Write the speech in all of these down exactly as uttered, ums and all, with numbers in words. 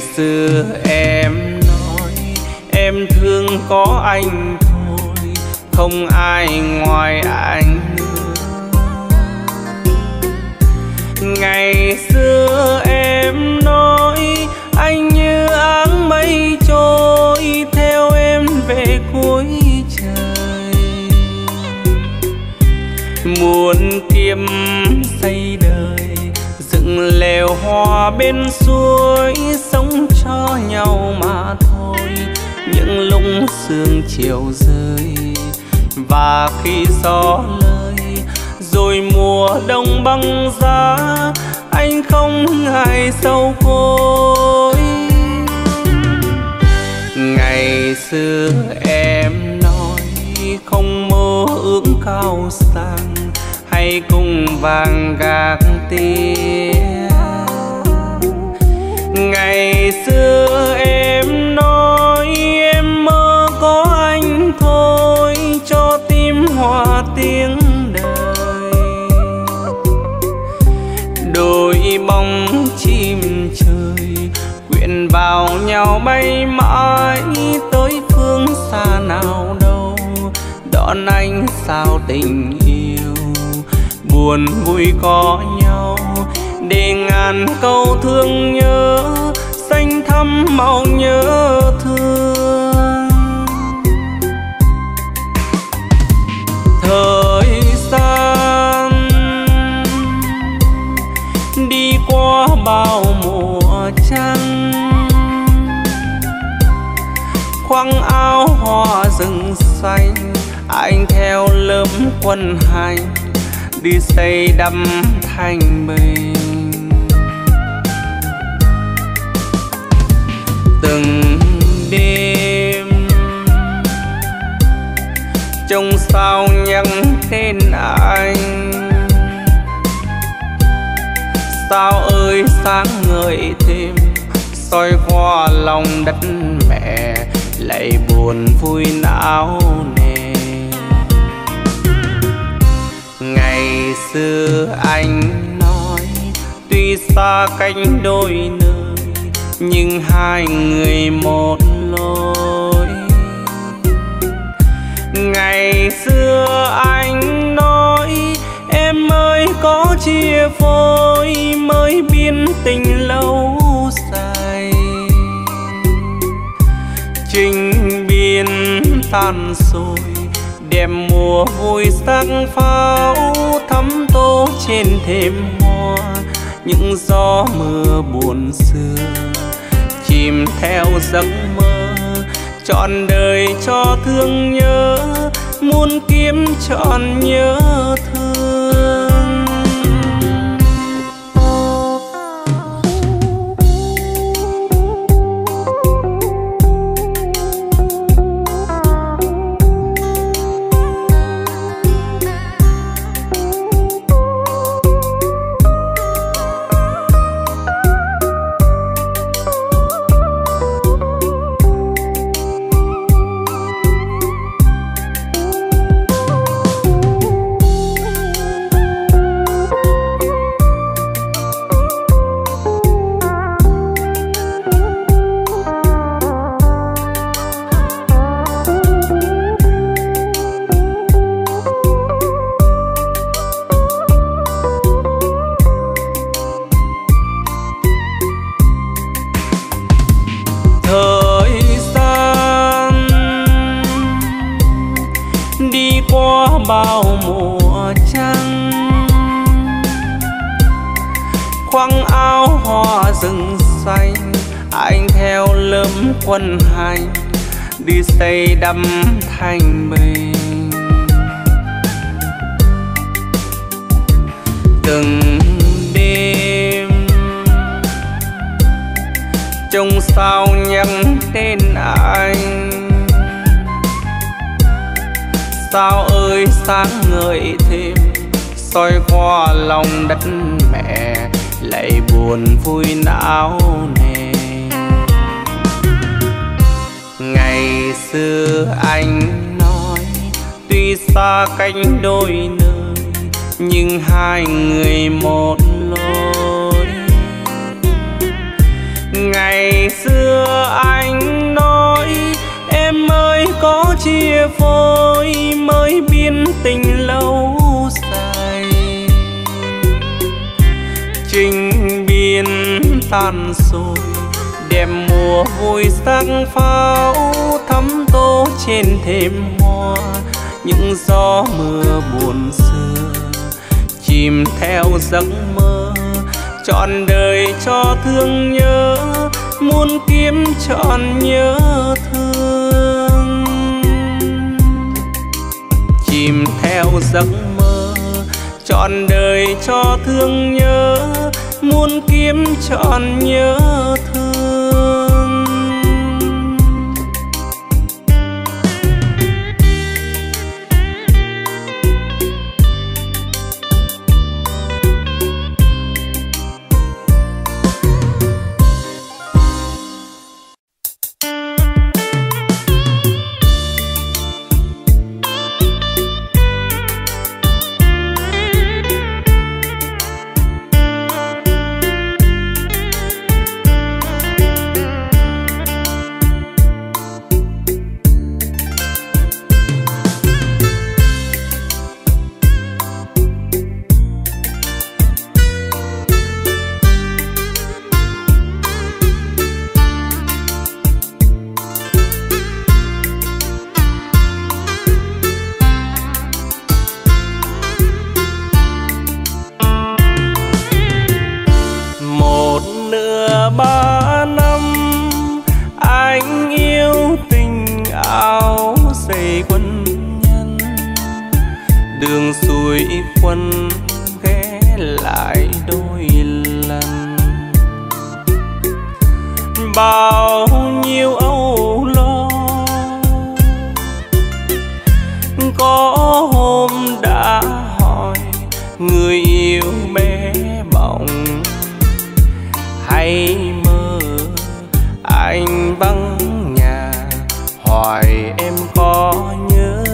xưa em nói em thương có anh thôi, không ai ngoài anh nữa. Ngày xưa em nói anh như áng mây trôi theo em về cuối trời. Muôn kiếp xây đời dựng lều hoa bên suối, sống cho nhau mà thôi. Những lúc sương chiều rơi và khi gió lơi, rồi mùa đông băng giá, anh không ngại sâu côi. Ngày xưa em nói không mơ ước cao sang, hay cùng vàng gác tia. Ngày xưa em nói em mơ có anh thôi, cho tim hòa tiếng đời. Đôi bóng chim trời quyện vào nhau bay mãi tới phương xa nào đâu. Đón anh sao tình yêu buồn vui có nhau, để ngàn câu thương nhớ xanh thắm màu nhớ thương. Thời gian đi qua bao mùa trăng, khoác áo hoa rừng xanh, anh theo lớp quân hành đi xây đắp thanh bình. Từng đêm trông sao nhắc tên anh, sao ơi sáng ngời thêm soi qua lòng đất mẹ, lại buồn vui não nề. Ngày xưa anh nói tuy xa cách đôi nơi, nhưng hai người một lối. Ngày xưa anh nói em ơi có chia phôi, mới biết tình lâu dài. Trình biên tan rồi, đêm mùa vui sắc pháo thắm tô trên thềm hoa. Những gió mưa buồn xưa chìm theo giấc mơ, trọn đời cho thương nhớ, muôn kiếp trọn nhớ thương. Bao mùa trăng khoác áo hoa rừng xanh, anh theo lớp quân hành đi xây đắp thanh bình. Từng đêm trông sao nhắc tên anh, sao ơi sáng ngời thêm soi qua lòng đất mẹ, lại buồn vui não nề. Ngày xưa anh nói tuy xa cách đôi nơi, nhưng hai người một lối. Ngày chia phôi mới biến tình lâu dài. Trình biên tan rồi đêm mùa vui sắc pháo thắm tô trên thềm hoa. Những gió mưa buồn xưa chìm theo giấc mơ, trọn đời cho thương nhớ muôn kiếp trọn nhớ thương. Chìm theo giấc mơ trọn đời cho thương nhớ muôn kiếp trọn nhớ thương. Ba năm anh yêu tình áo dày quân nhân, đường xuôi quân ghé lại đôi lần. Bao nhiêu âu lo có hôm đã hỏi người yêu bé bỏng, hay mơ anh vắng nhà hỏi em có nhớ.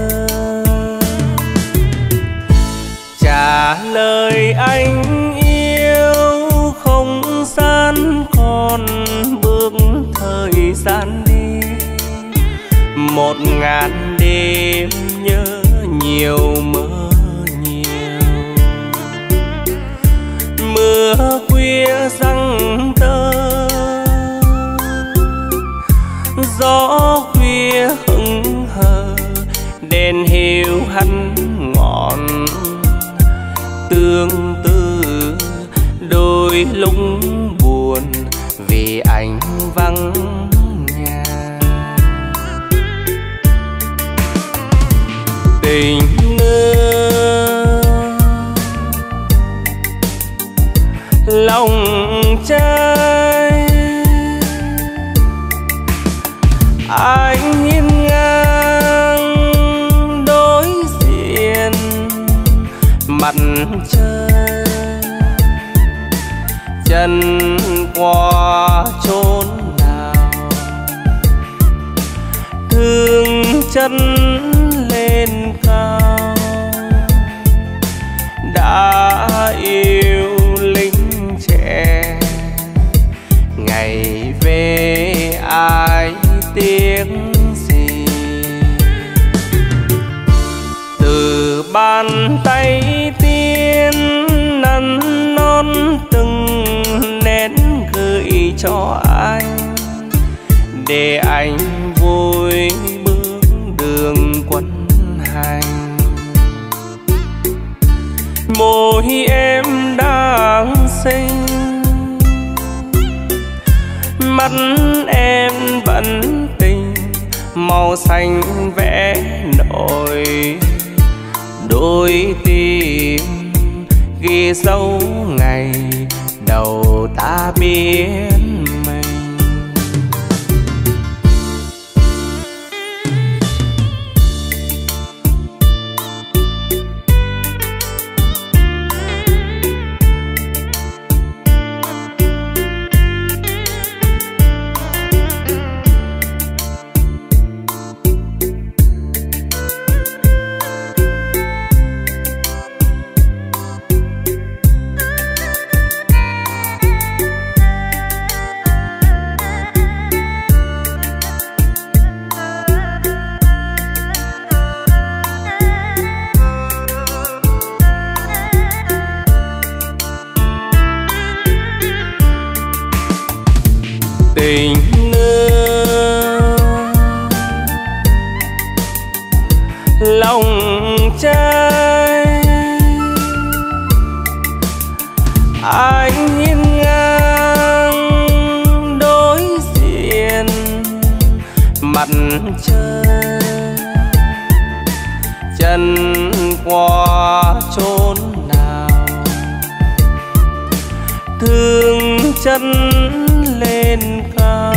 Trả lời anh yêu không gian còn bước thời gian đi, một ngàn đêm nhớ nhiều mơ nhiều. Mưa khuya răng tơ gió khuya hững hờ, đèn hiu hắt ngọn tương tư. Đôi lúc buồn vì anh vắng nhà. Tình mơ lòng trai anh hiên ngang đối diện mặt trời, chân qua chốn nào thương chân lên cao. Đã yêu lính trẻ ngày về ai tiếc gì, từ bàn tay tiên nắn non từng nén gửi cho anh, để anh vui bước đường quân hành. Môi em đang xinh, mắt em vẫn tình, màu xanh vẽ nổi đôi tim, ghi dấu ngày đầu ta biết mình. tình nương. Lòng trai anh hiên ngang đối diện mặt trời, chân qua chốn nào thương chân lên cao.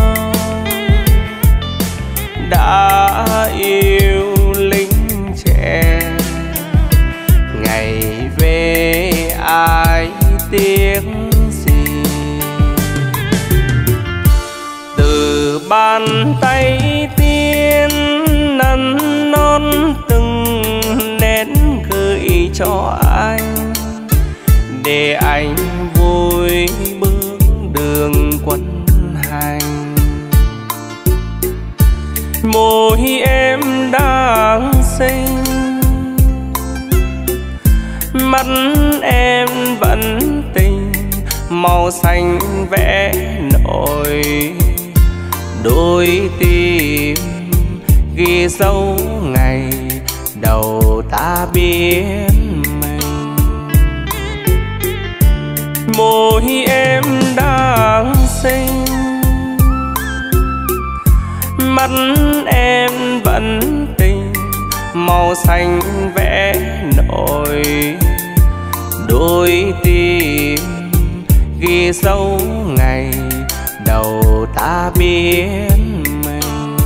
Đã yêu lính trẻ ngày về ai tiếc gì. Từ bàn tay tiên nắn non từng nén gửi cho anh, để anh vui bước đường quân hành. Môi em đang xinh, mắt em vẫn tình, màu xanh vẽ nổi đôi tim, ghi dấu ngày đầu ta biết mình. Môi em đang xinh, mắt em vẫn tình, màu xanh vẽ nổi đôi tim, ghi dấu ngày đầu ta biết mình.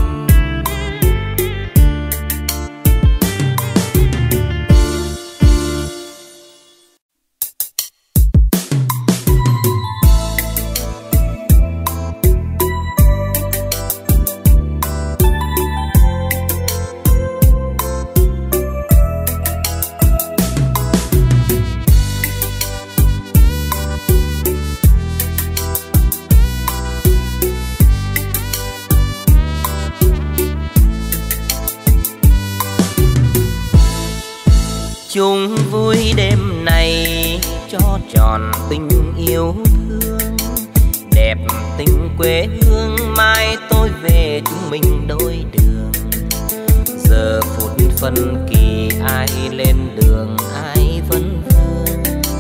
chung vui đêm này cho tròn tình yêu thương, đẹp tình quê hương mai tôi về chúng mình đôi đường. Giờ phút phân kỳ ai lên đường ai vấn vương,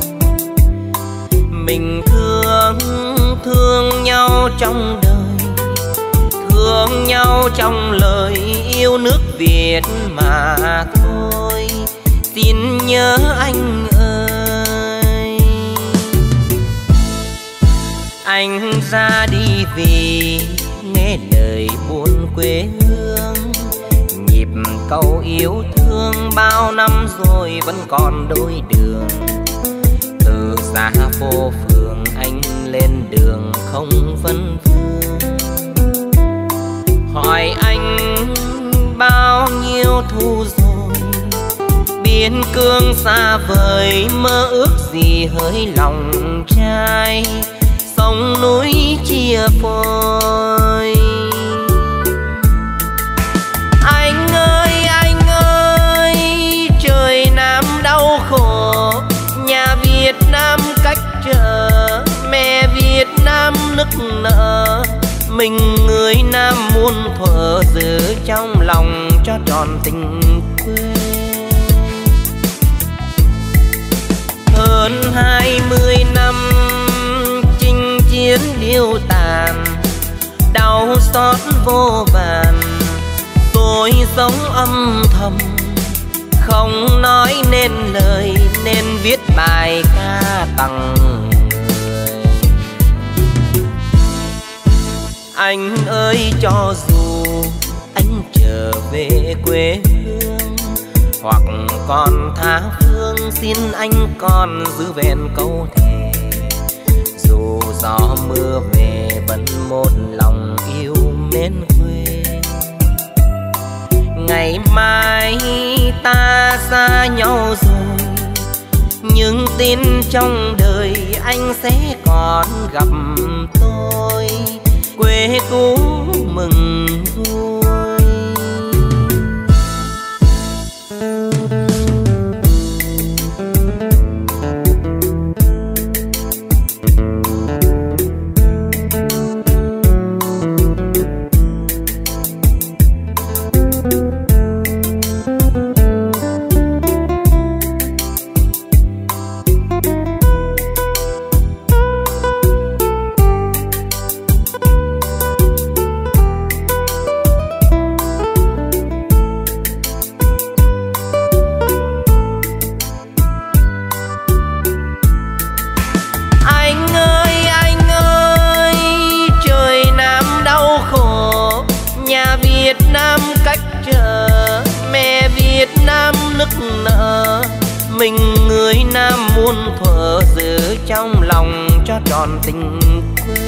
mình thương thương nhau trong đời, thương nhau trong lời yêu nước Việt mà thôi. Xin nhớ anh ơi, anh ra đi vì nghe lời buồn quê hương, nhịp câu yêu thương bao năm rồi vẫn còn đôi đường. Từ xa phố phường anh lên đường không vấn vương, hỏi anh bao nhiêu thu rồi, biên cương xa vời mơ ước gì hỡi lòng trai, sông núi chia phôi. Anh ơi anh ơi, trời Nam đau khổ, nhà Việt Nam cách trở, mẹ Việt Nam nức nở, mình người Nam muôn thuở giữ trong lòng cho tròn tình quê. Hơn hai mươi năm chinh chiến điêu tàn, đau xót vô vàn, tôi sống âm thầm không nói nên lời, nên viết bài ca tặng người. Anh ơi cho dù anh trở về quê hương hoặc còn tha phương, xin anh còn giữ vẹn câu thề, dù gió mưa về vẫn một lòng yêu mến quê. Ngày mai ta xa nhau rồi, nhưng tin trong đời anh sẽ còn gặp tôi, quê cũ mừng vui. nức nở. Mình người Nam muôn thuở giữ trong lòng cho tròn tình quê.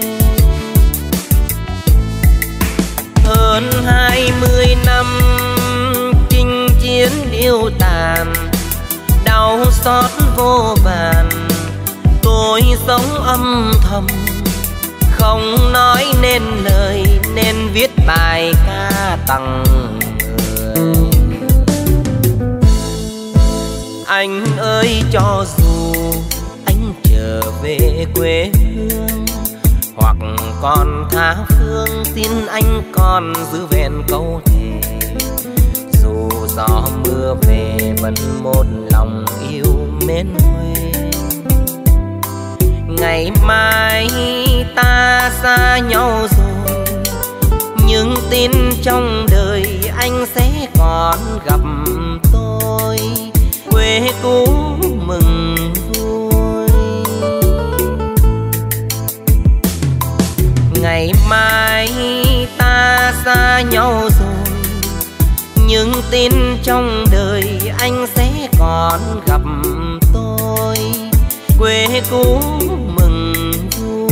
Hơn hai mươi năm chinh chiến điêu tàn, đau xót vô vàn, tôi sống âm thầm không nói nên lời, nên viết bài ca tặng người. Anh ơi cho dù anh trở về quê hương, hoặc còn tha phương, xin anh còn giữ vẹn câu thề. Dù gió mưa về vẫn một lòng yêu mến Huế. Ngày mai ta xa nhau rồi, nhưng tin trong đời anh sẽ còn gặp tôi. Quê cũ mừng vui. Ngày mai ta xa nhau rồi, nhưng tin trong đời anh sẽ còn gặp tôi. Quê cũ mừng vui.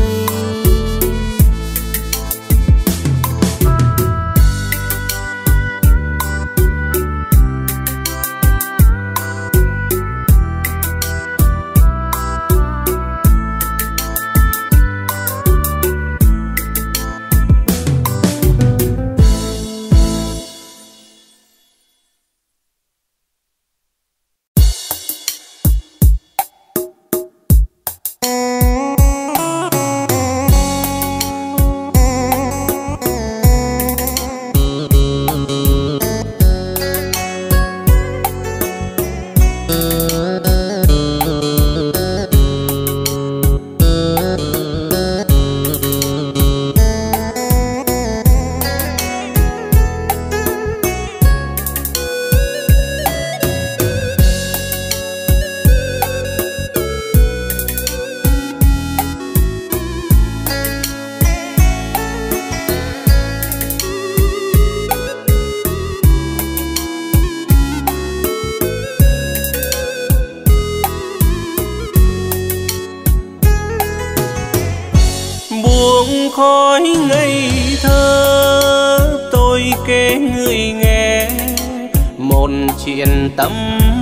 Khói ngây thơ tôi kể người nghe một chuyện tâm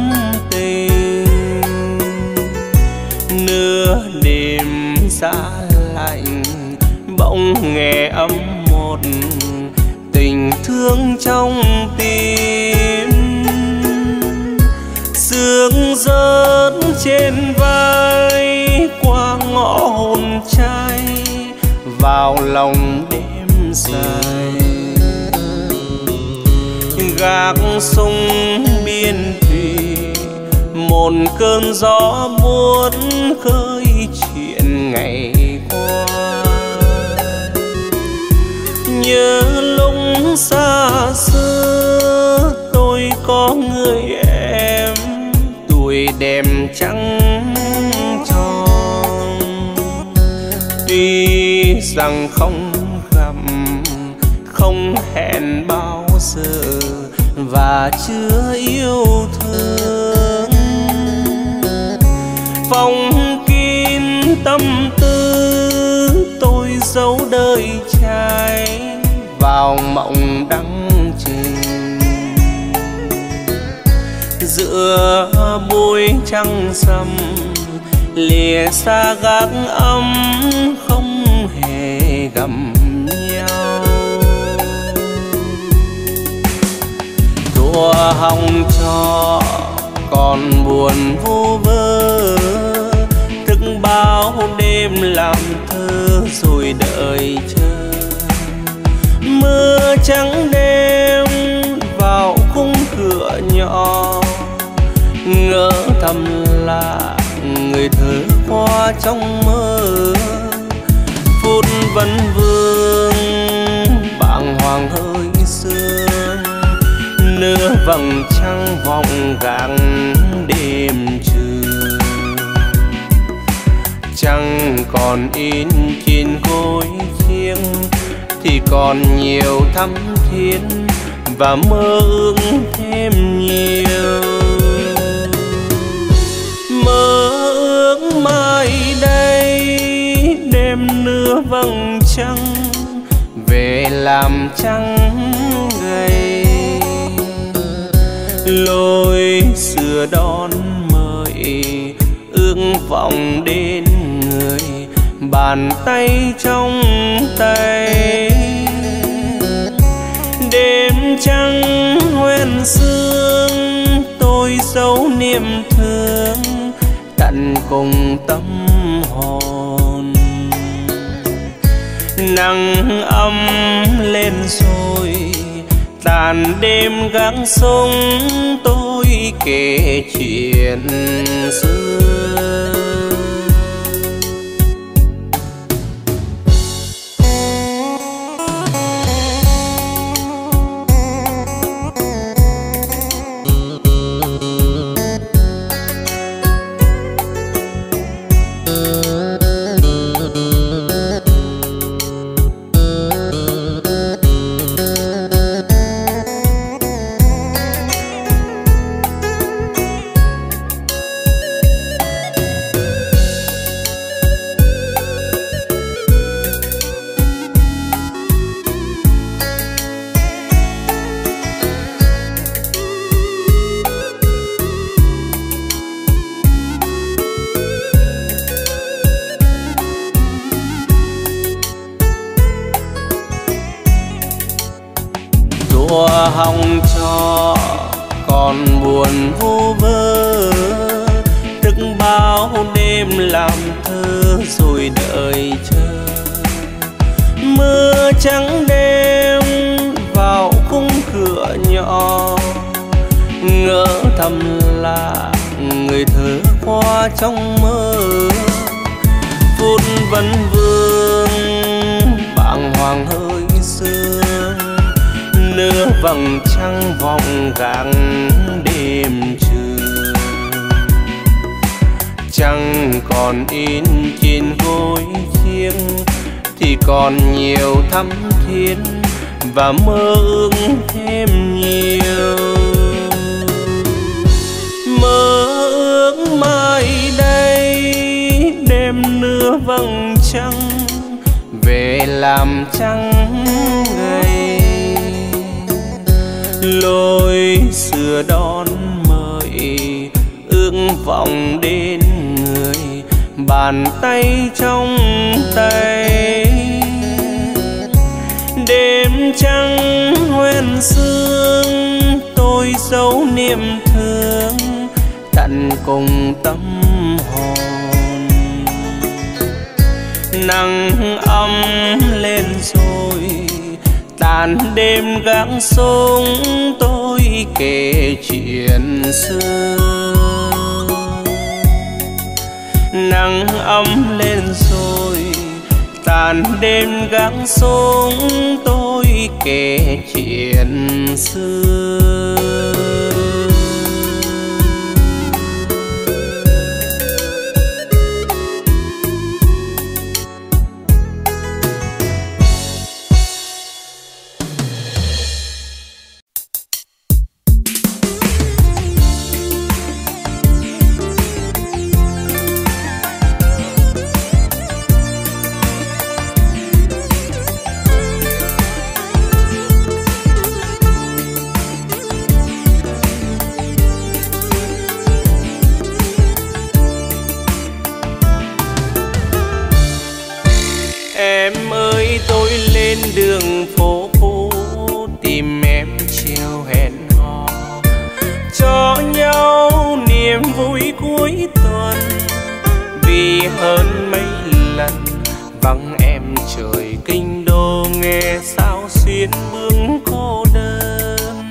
tình. Nửa đêm giá lạnh bỗng nghe ấm một tình thương trong tim. Sương rớt trên vai qua ngõ hồn trai vào lòng đêm dài. Gác sông biên thủy một cơn gió buốt khơi chuyện ngày qua. Nhớ lúc xa xưa tôi có người em tuổi đẹp trắng tròn. Tuy rằng không gặp không hẹn bao giờ và chưa yêu thương, phòng kín tâm tư tôi giấu đời trai vào mộng đắng trình. Giữa buổi trăng rằm lìa xa gác ấm không hề gặp nhau. Thua hồng trò còn buồn vô vơ, thức bao đêm làm thơ rồi đợi chờ. Mưa trắng đêm vào khung cửa nhỏ, ngỡ thầm là người thơ qua trong mơ. Phút vấn vương bàng hoàng hơi sương, nửa vầng trăng vòng gác đêm trường. Trăng còn in trên gối chiêng thì còn nhiều thắm thiết và mơ ước thêm nhiều. Mơ ước mai đây đêm nửa vầng trăng về làm trăng gầy, lối xưa đón mời ước vọng đến người, bàn tay trong tay. Đêm trăng hoen sương tôi dấu niềm thương tận cùng tâm hồn. Nắng ấm lên rồi tàn đêm gác sông tôi kể chuyện xưa. Hồng cho còn buồn vô vơ, thức bao đêm làm thơ rồi đợi chờ. Mưa trắng đêm vào khung cửa nhỏ, ngỡ thầm là người thơ qua trong mơ. Phút vấn vương bàng hoàng hơi sương, nửa vầng trăng vòng gác đêm trường. Trăng còn in trên gối chiêng thì còn nhiều thắm thiết và mơ ước thêm nhiều. Mơ ước mai đây đêm nửa vầng trăng về làm trăng gầy, lối xưa đón mời ước vọng đến người, bàn tay trong tay. Đêm trăng hoen sương tôi dấu niềm thương tận cùng tâm hồn. Nắng ấm lên rồi tàn đêm gác sông tôi kể chuyện xưa. Nắng ấm lên rồi tàn đêm gác sông tôi kể chuyện xưa. Đường phố cũ tìm em chiều hẹn hò, cho nhau niềm vui cuối tuần. Vì hơn mấy lần vắng em trời kinh đô, nghe sao xuyên bước cô đơn.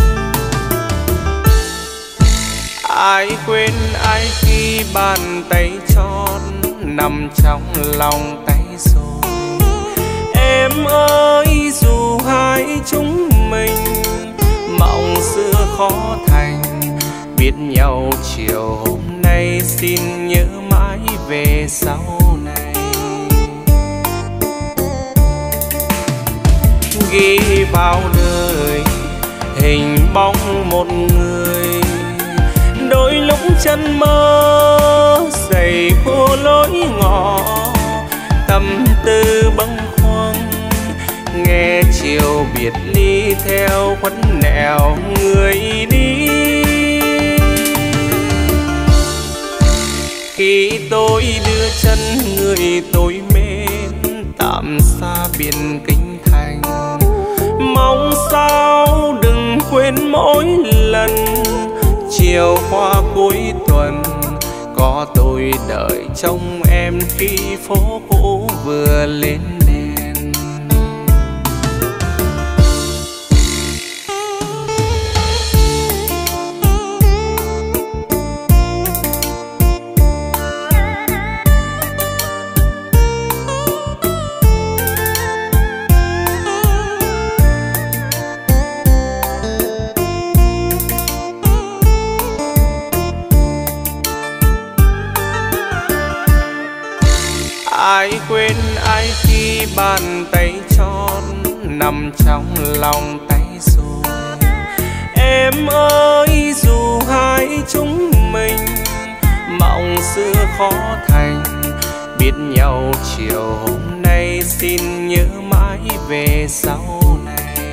Ai quên ai khi bàn tay tròn nằm trong lòng tay rồi. Em ơi dù hai chúng mình mộng xưa khó thành, biết nhau chiều hôm nay xin nhớ mãi về sau này. Ghi bao đời bóng một người. Đôi lúc chân mơ dày khô lối ngõ, tâm tư bâng khuâng nghe chiều biệt ly theo khuất nẻo người đi. Khi tôi đưa chân người tôi mến tạm xa biển kinh thành, mong sao đừng quên mỗi lần chiều qua cuối tuần có tôi đợi trông em khi phố cũ vừa lên đèn. Ai quên ai khi bàn tay tròn nằm trong lòng tay rồi. Em ơi dù hai chúng mình mộng xưa khó thành, biết nhau chiều hôm nay xin nhớ mãi về sau này.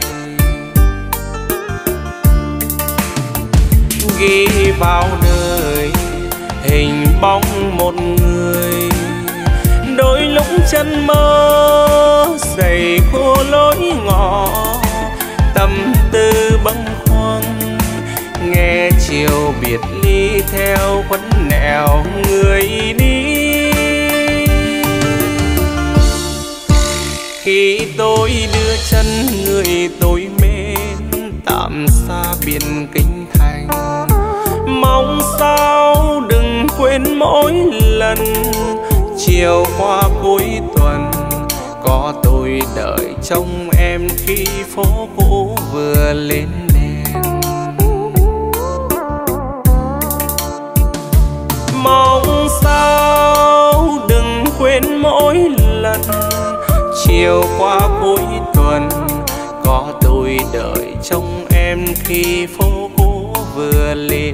Ghi bao đời hình bóng một người, đôi lúc chân mơ dày khô lối ngõ, tâm tư bâng khuâng nghe chiều biệt ly theo khuất nẻo người đi. Khi tôi đưa chân người tôi mến tạm xa biển kinh thành, mong sao đừng quên mỗi lần chiều qua cuối tuần có tôi đợi trông em khi phố cũ vừa lên đèn. Mong sao đừng quên mỗi lần chiều qua cuối tuần có tôi đợi trông em khi phố cũ vừa lên.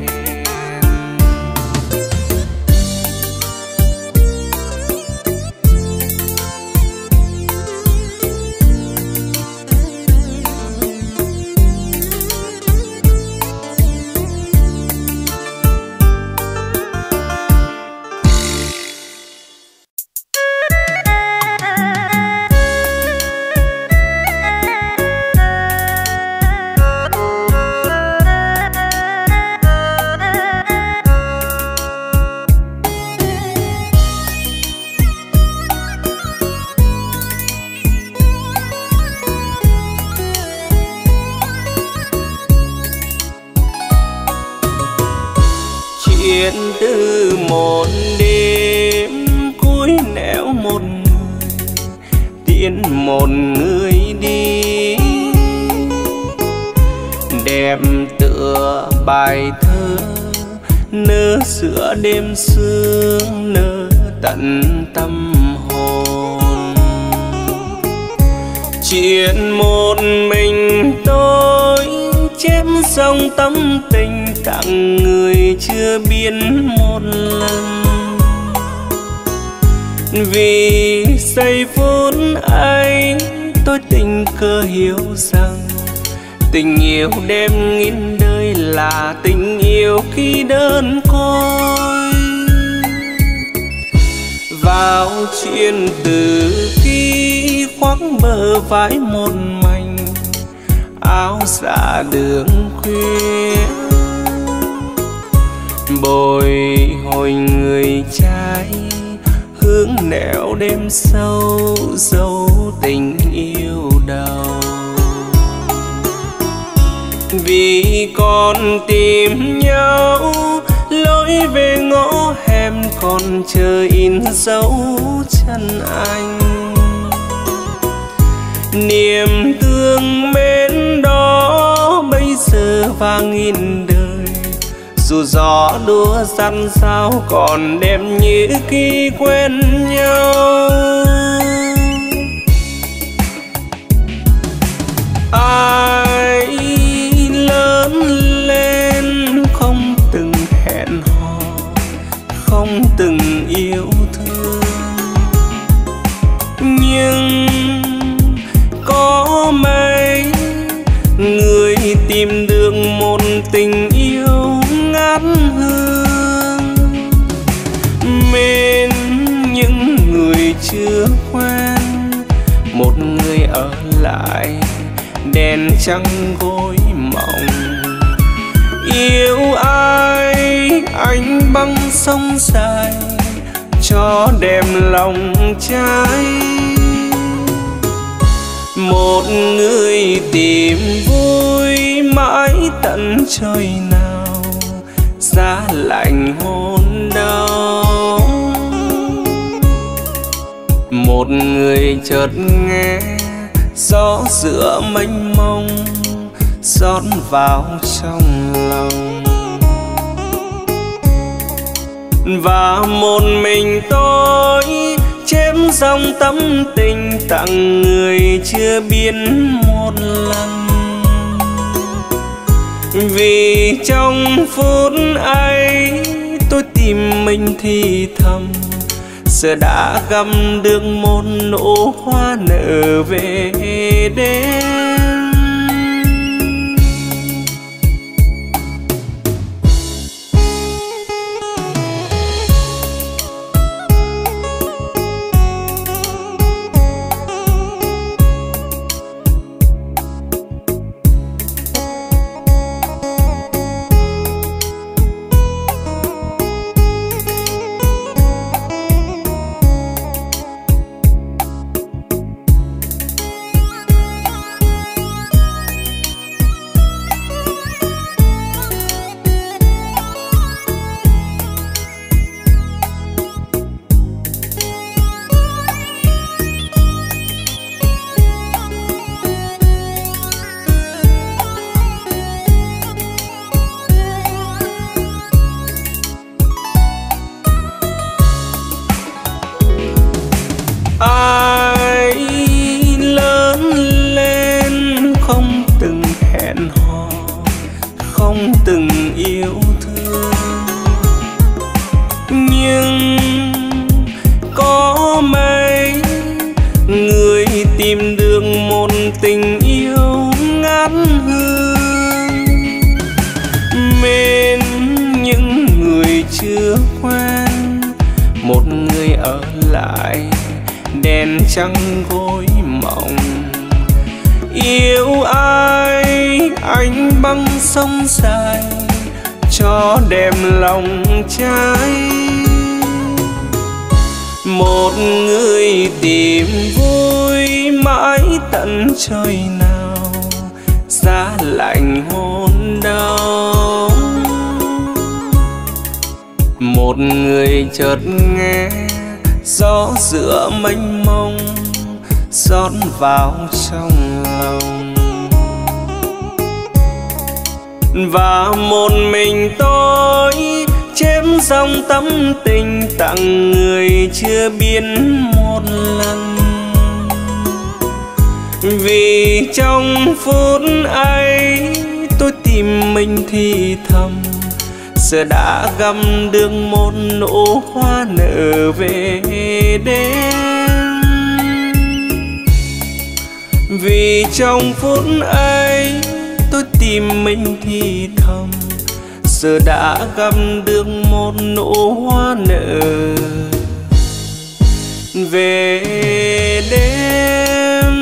Chuyện từ một đêm cuối nẻo một người tiễn một người đi, đẹp tựa bài thơ nỡ giữa đêm sương nỡ tận tâm hồn. Chuyện một mình tôi chém xong tâm tình tặng người chưa biết một lần, vì giây phút ấy tôi tình cờ hiểu rằng tình yêu đem nghìn đời là tình yêu khi đơn côi. Vào chuyện từ khi khoác bờ vai một mảnh áo dạ đường khuya, bồi hồi người trai hướng nẻo đêm sâu dấu tình yêu đầu. Vì còn tìm nhau lối về ngõ hẻm còn chờ in dấu chân anh, niềm thương mến đó bây giờ vang nghìn đời. Dù gió đua dằn sao còn đẹp như khi quen nhau. Ai lỡ người chưa quen, một người ở lại đèn trăng gối mộng. Yêu ai anh băng sông dài cho đem lòng trái. Một người tìm vui mãi tận trời nào, giá lạnh hôn đau. Một người chợt nghe gió giữa mênh mông rót vào trong lòng, và một mình tôi chém dòng tâm tình tặng người chưa biến một lần. Vì trong phút ấy tôi tìm mình thì thầm, giờ đã găm được một nụ hoa nở về đêm. Trăng gối mộng. Yêu ai anh băng sông dài cho đem lòng trái. Một người tìm vui mãi tận trời nào, giá lạnh hôn đau. Một người chợt nghe gió giữa mênh mông rót vào trong lòng, và một mình tôi chém dòng tâm tình tặng người chưa biến một lần. Vì trong phút ấy tôi tìm mình thì thầm, giờ đã găm được một nụ hoa nở về đêm. Vì trong phút ấy tôi tìm mình thì thầm, giờ đã găm được một nụ hoa nở về đêm.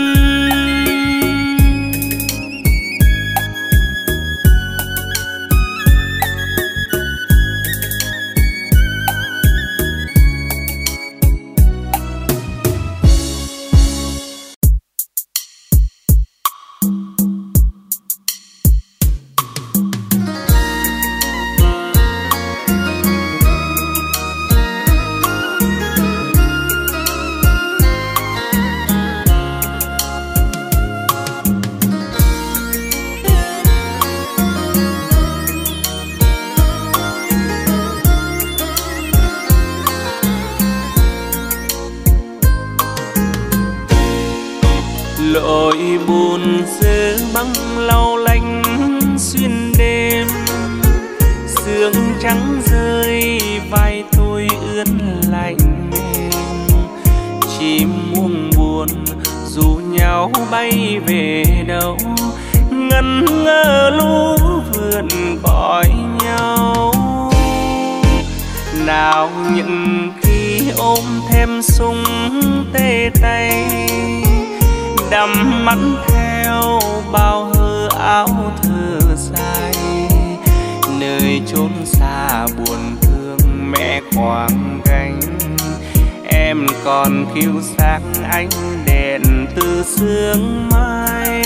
lội buồn dơ băng lau lanh xuyên đêm, sương trắng rơi vai tôi ướt lạnh mềm. Chim muông buồn rủ nhau bay về đâu, ngẩn ngơ lũ vườn gọi nhau. Nào những khi ôm thêm súng tê tay, đắm mắt theo bao hư áo thơ dài, nơi chốn xa buồn thương mẹ quàng gánh. Em còn khiêu sắc ánh đèn từ sương mai.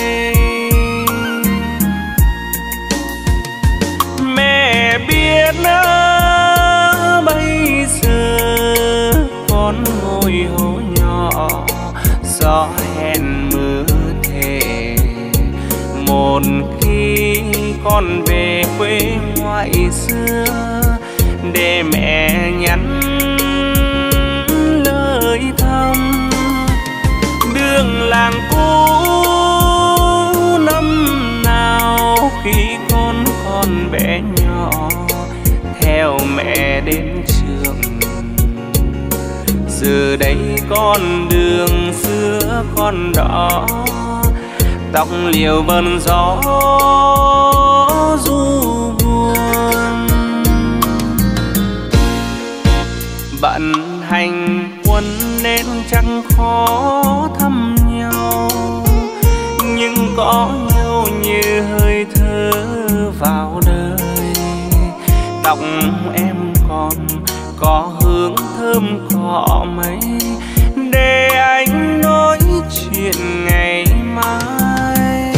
Mẹ biết đó bây giờ con ngồi hồ nhỏ, gió hẹn mưa thề. Một khi con về quê ngoại xưa, để mẹ nhắn lời thăm. Đường làng cũ năm nào khi con còn bé nhỏ, theo mẹ đến trường. Giờ đây con đường xưa con đỏ, tóc liều vần gió du buồn. Bận hành quân nên chẳng khó thăm nhau, nhưng có nhau như hơi thở vào đời. Tóc em còn có hương thơm cỏ mây, để anh nói chuyện ngày mai.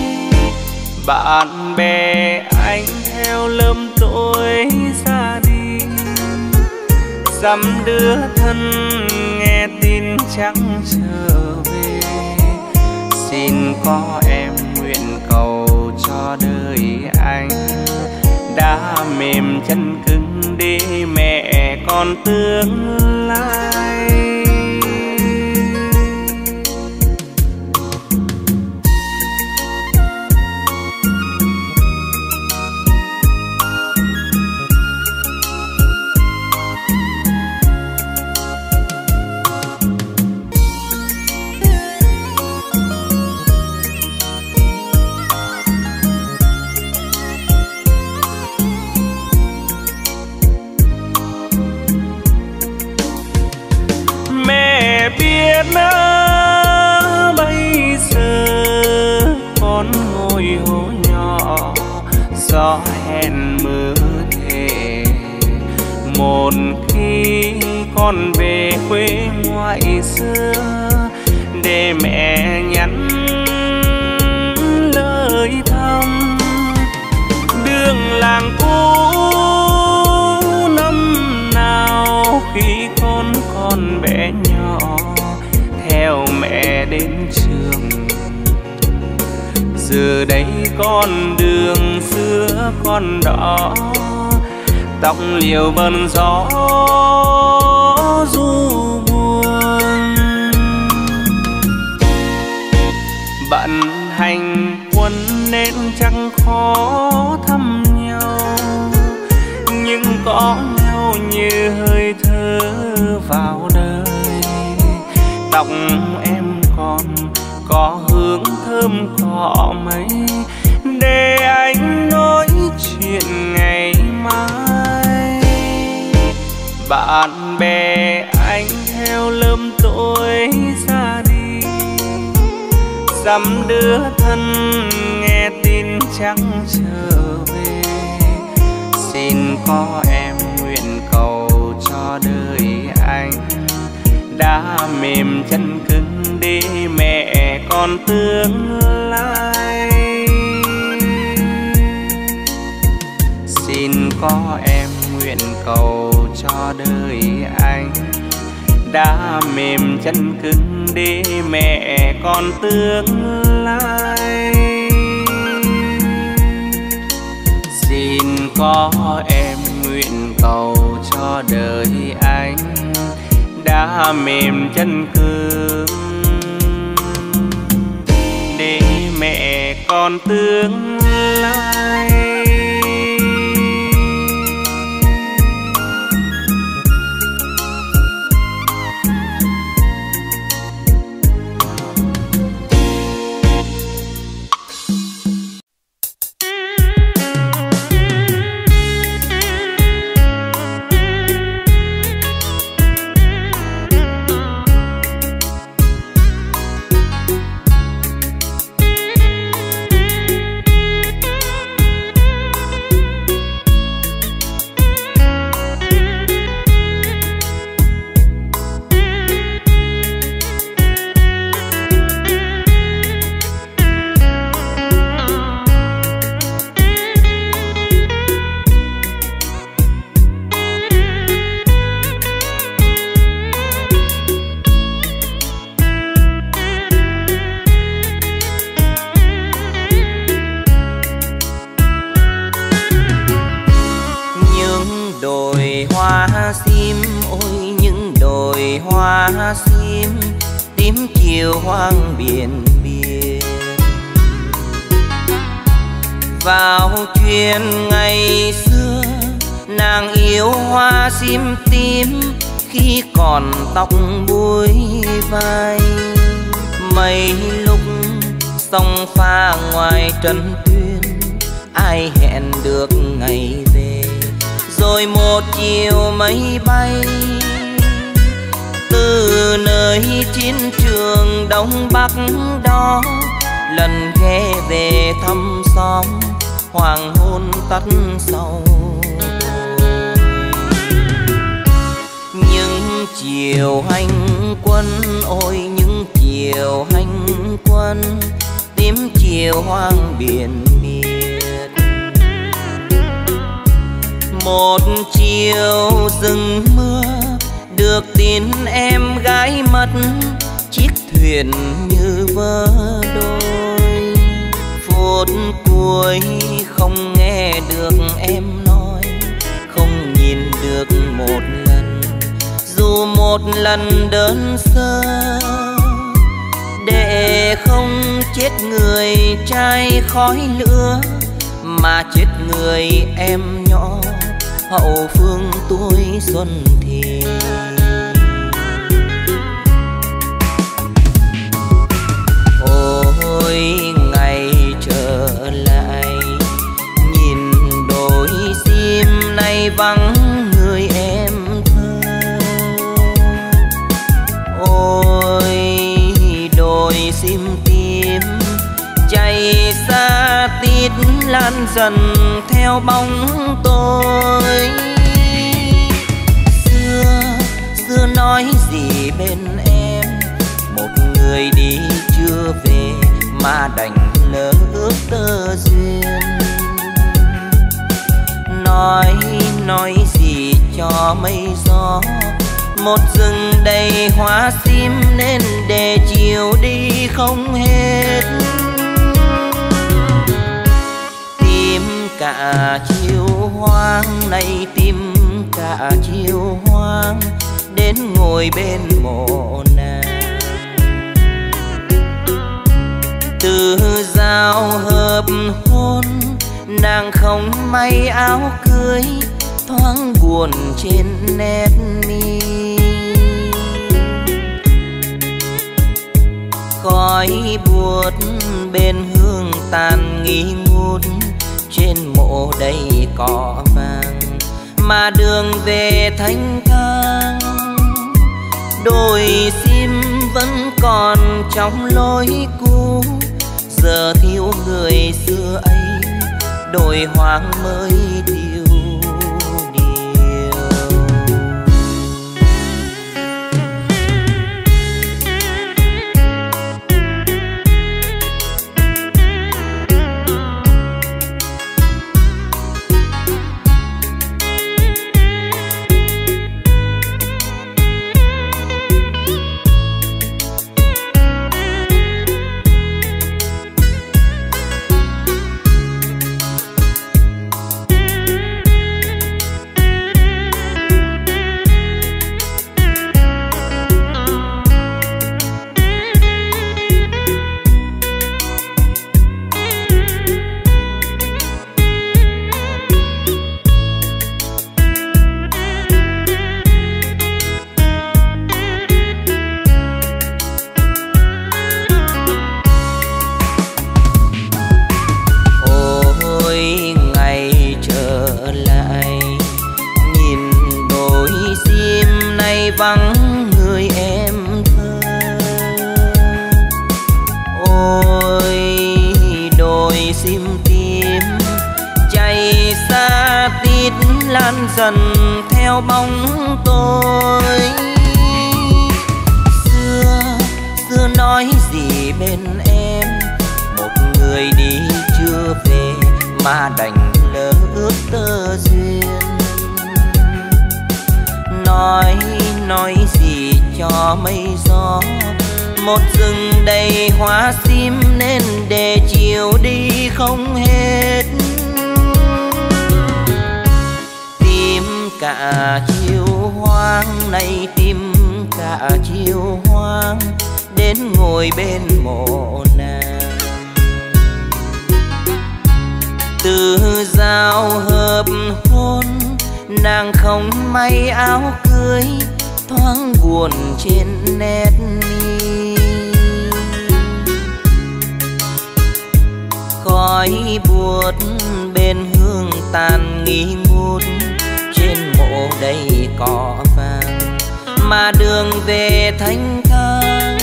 Bạn bè anh theo lớp tôi ra đi, dăm đứa thân nghe tin chẳng trở về. Xin có em nguyện cầu cho đời anh, đã mềm chân cứng để mẹ con tương lai. Biết đó bây giờ con ngồi hồ nhỏ, gió hẹn mưa thề. Một khi con về quê ngoại xưa, để mẹ nhắn lời thăm. Đường làng cũ năm nào khi con còn bé nhỏ, theo mẹ đến trường. Giờ đây con đường xưa con đỏ, tóc liều vần gió du buồn. Bận hành quân nên chẳng khó thăm nhau, nhưng có nhau như hơi thở vào đời. Tóc em còn có hương thơm cỏ mây, để anh nói chuyện ngày mai. Bạn bè anh theo lớp tôi ra đi, dăm đứa thân nghe tin chẳng trở về. Xin có em nguyện cầu cho đời anh, đã mềm chân cứng để mẹ con tương lai. Xin có em nguyện cầu cho đời anh, đã mềm chân cứng để mẹ con tương lai. Xin có em nguyện cầu cho đời anh, đã mềm chân cứng để mẹ con tương lai. hoa sim tím chiều hoang biển biệt. Vào chuyện ngày xưa nàng yêu hoa sim tím khi còn tóc búi vai. Mấy lúc sông pha ngoài trần tuyên ai hẹn được ngày về, rồi một chiều mây bay từ nơi chiến trường đông bắc đó, lần ghé về thăm xóm hoàng hôn tắt sau. Những chiều hành quân, ôi những chiều hành quân, tím chiều hoang biển miệt. Một chiều rừng mưa được tin em gái mất, chiếc thuyền như vỡ đôi. Phút cuối không nghe được em nói, không nhìn được một lần, dù một lần đơn sơ, để không chết người trai khói lửa, mà chết người em nhỏ hậu phương tuổi xuân thì. Ôi ngày trở lại, nhìn đôi sim nay vắng người em thơ. Ôi đôi sim tím chạy xa tít lan dần theo bóng tôi. Xưa xưa nói gì bên em, một người đi chưa về mà đành lỡ ước tơ duyên. Nói nói gì cho mây gió, một rừng đầy hoa sim nên để chiều đi không hết. Tìm cả chiều hoang này, tìm cả chiều hoang đến ngồi bên mộ nàng. Từ giao hợp hôn nàng không may áo cưới, thoáng buồn trên nét mi. Khói buốt bên hương tàn nghi ngút, trên mộ đầy cỏ vàng mà đường về thanh thang. Đôi sim vẫn còn trong lối cũ, giờ thiếu người xưa ấy, đồi hoang mới điều điều. Vắng người em thơ. Ôi đôi sim tím chạy xa tít lan dần theo bóng tôi. Xưa xưa nói gì bên em, một người đi chưa về mà đành lỡ ước tơ duyên. Nói nói gì cho mây gió, một rừng đầy hoa sim nên để chiều đi không hết. Tìm cả chiều hoang này, tìm cả chiều hoang đến ngồi bên mộ nàng. Từ giao hợp hôn nàng không may áo cưới, thoáng buồn trên nét mi. Khói buốt bên hương tàn nghi ngút, trên mộ đầy cỏ vàng mà đường về thanh thang.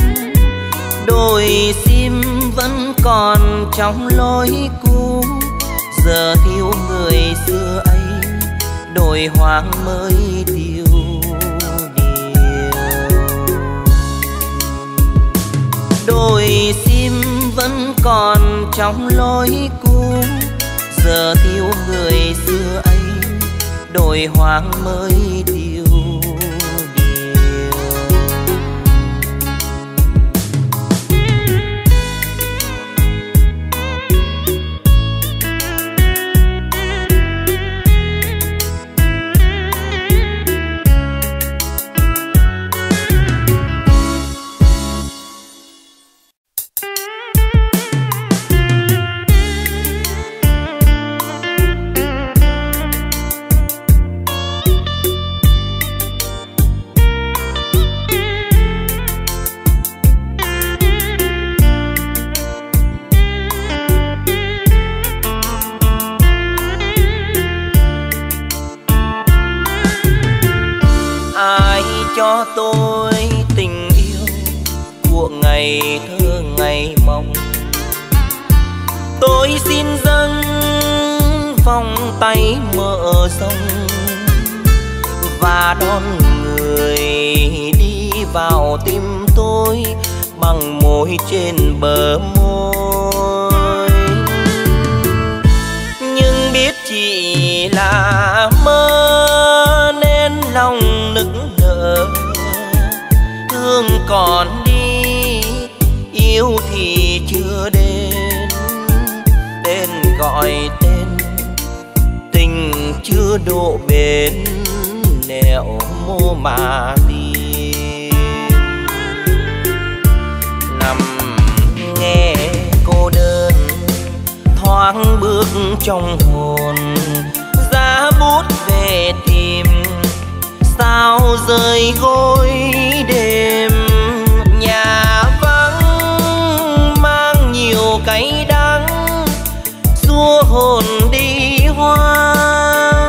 Đồi sim vẫn còn trong lối cũ, giờ thiếu người xưa ấy đồi hoang mới điều điều. Đồi sim vẫn còn trong lối cũ, giờ thiếu người xưa ấy đồi hoang mới điều điều. Cho tôi tình yêu của ngày thơ ngày mộng, tôi xin dâng vòng tay mở rộng và đón người đi vào tim tôi bằng môi trên bờ môi. Nhưng biết chỉ là mơ nên lòng nức nở, thương còn đi yêu thì chưa đến. Tên gọi tên tình chưa độ bến, nẻo mô mà tìm. Nằm nghe cô đơn thoáng bước trong hồn, giá bút về tìm sao rơi gối đêm. Nhà vắng mang nhiều cay đắng, xua hồn đi hoang.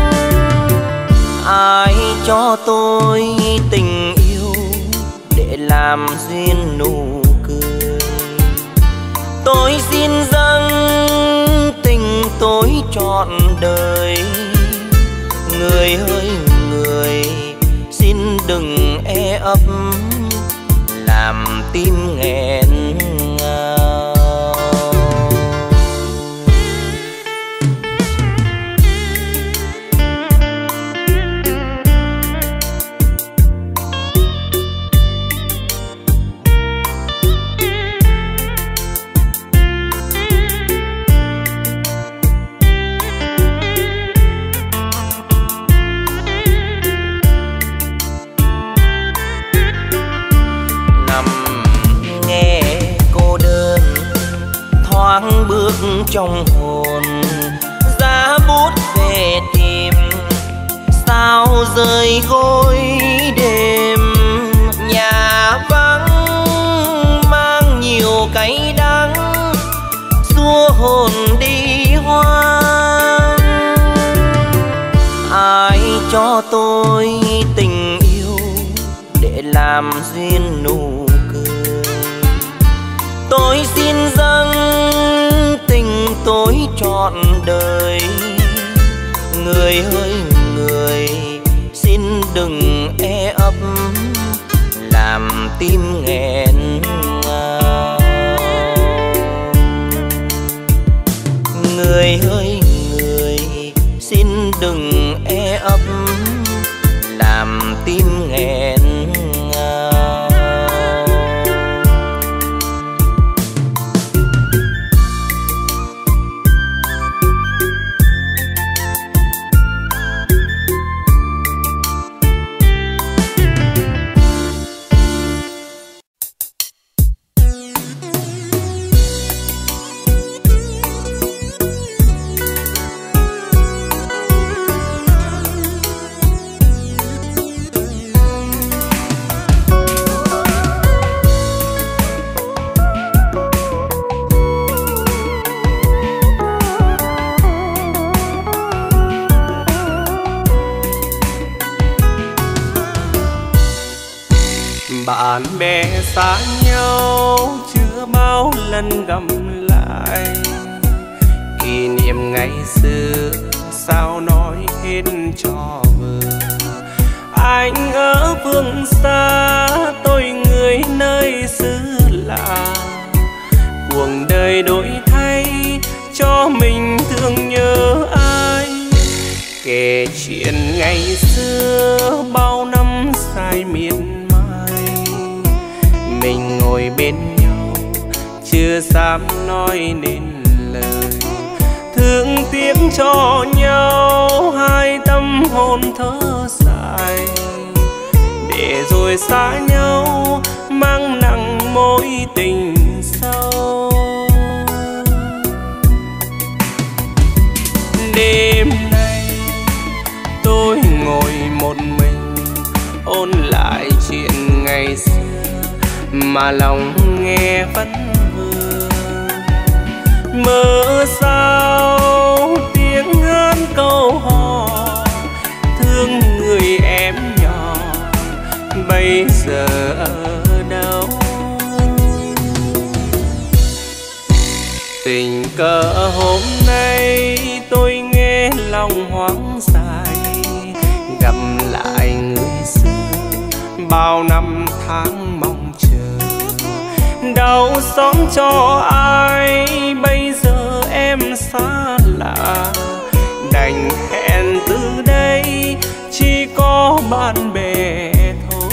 Ai cho tôi tình yêu để làm duyên nụ cười, tôi xin dâng tình tôi trọn đời. Người ơi người, xin đừng e ấp làm tim nghẹn ngào. Bước trong hồn, giá bút về tìm sao rơi gối đêm. Nhà vắng mang nhiều cay đắng, xua hồn đi hoang. Ai cho tôi tình yêu để làm duyên nụ cười, tôi xin dâng tình tôi trọn đời. Người ơi người, xin đừng e ấp làm tim nghẹn ngào. Người ơi người, xin đừng e ấp làm tim nghẹn ngào. Bạn bè xa nhau chưa bao lần gặp lại, kỷ niệm ngày xưa sao nói hết cho vừa. Anh ở phương xa, tôi người nơi xứ lạ, cuộc đời đổi thay cho mình thương nhớ ai. Kể chuyện ngày xưa bao năm dài miệt mài, mình ngồi bên nhau chưa dám nói nên lời, thương tiếc cho nhau hai tâm hồn thở dài. Để rồi xa nhau mang nặng mối tình sâu. Đêm nay tôi ngồi một mình ôn lại chuyện ngày xưa mà lòng nghe vẫn vương. Mơ sao tiếng hát câu hò thương người em nhỏ bây giờ ở đâu. Tình cờ hôm nay tôi nghe lòng hoang dại, gặp lại người xưa bao năm tháng mong chờ. Đau xót cho ai bây giờ em xa lạ, đành hẹn từ đây chỉ có bạn bè thôi.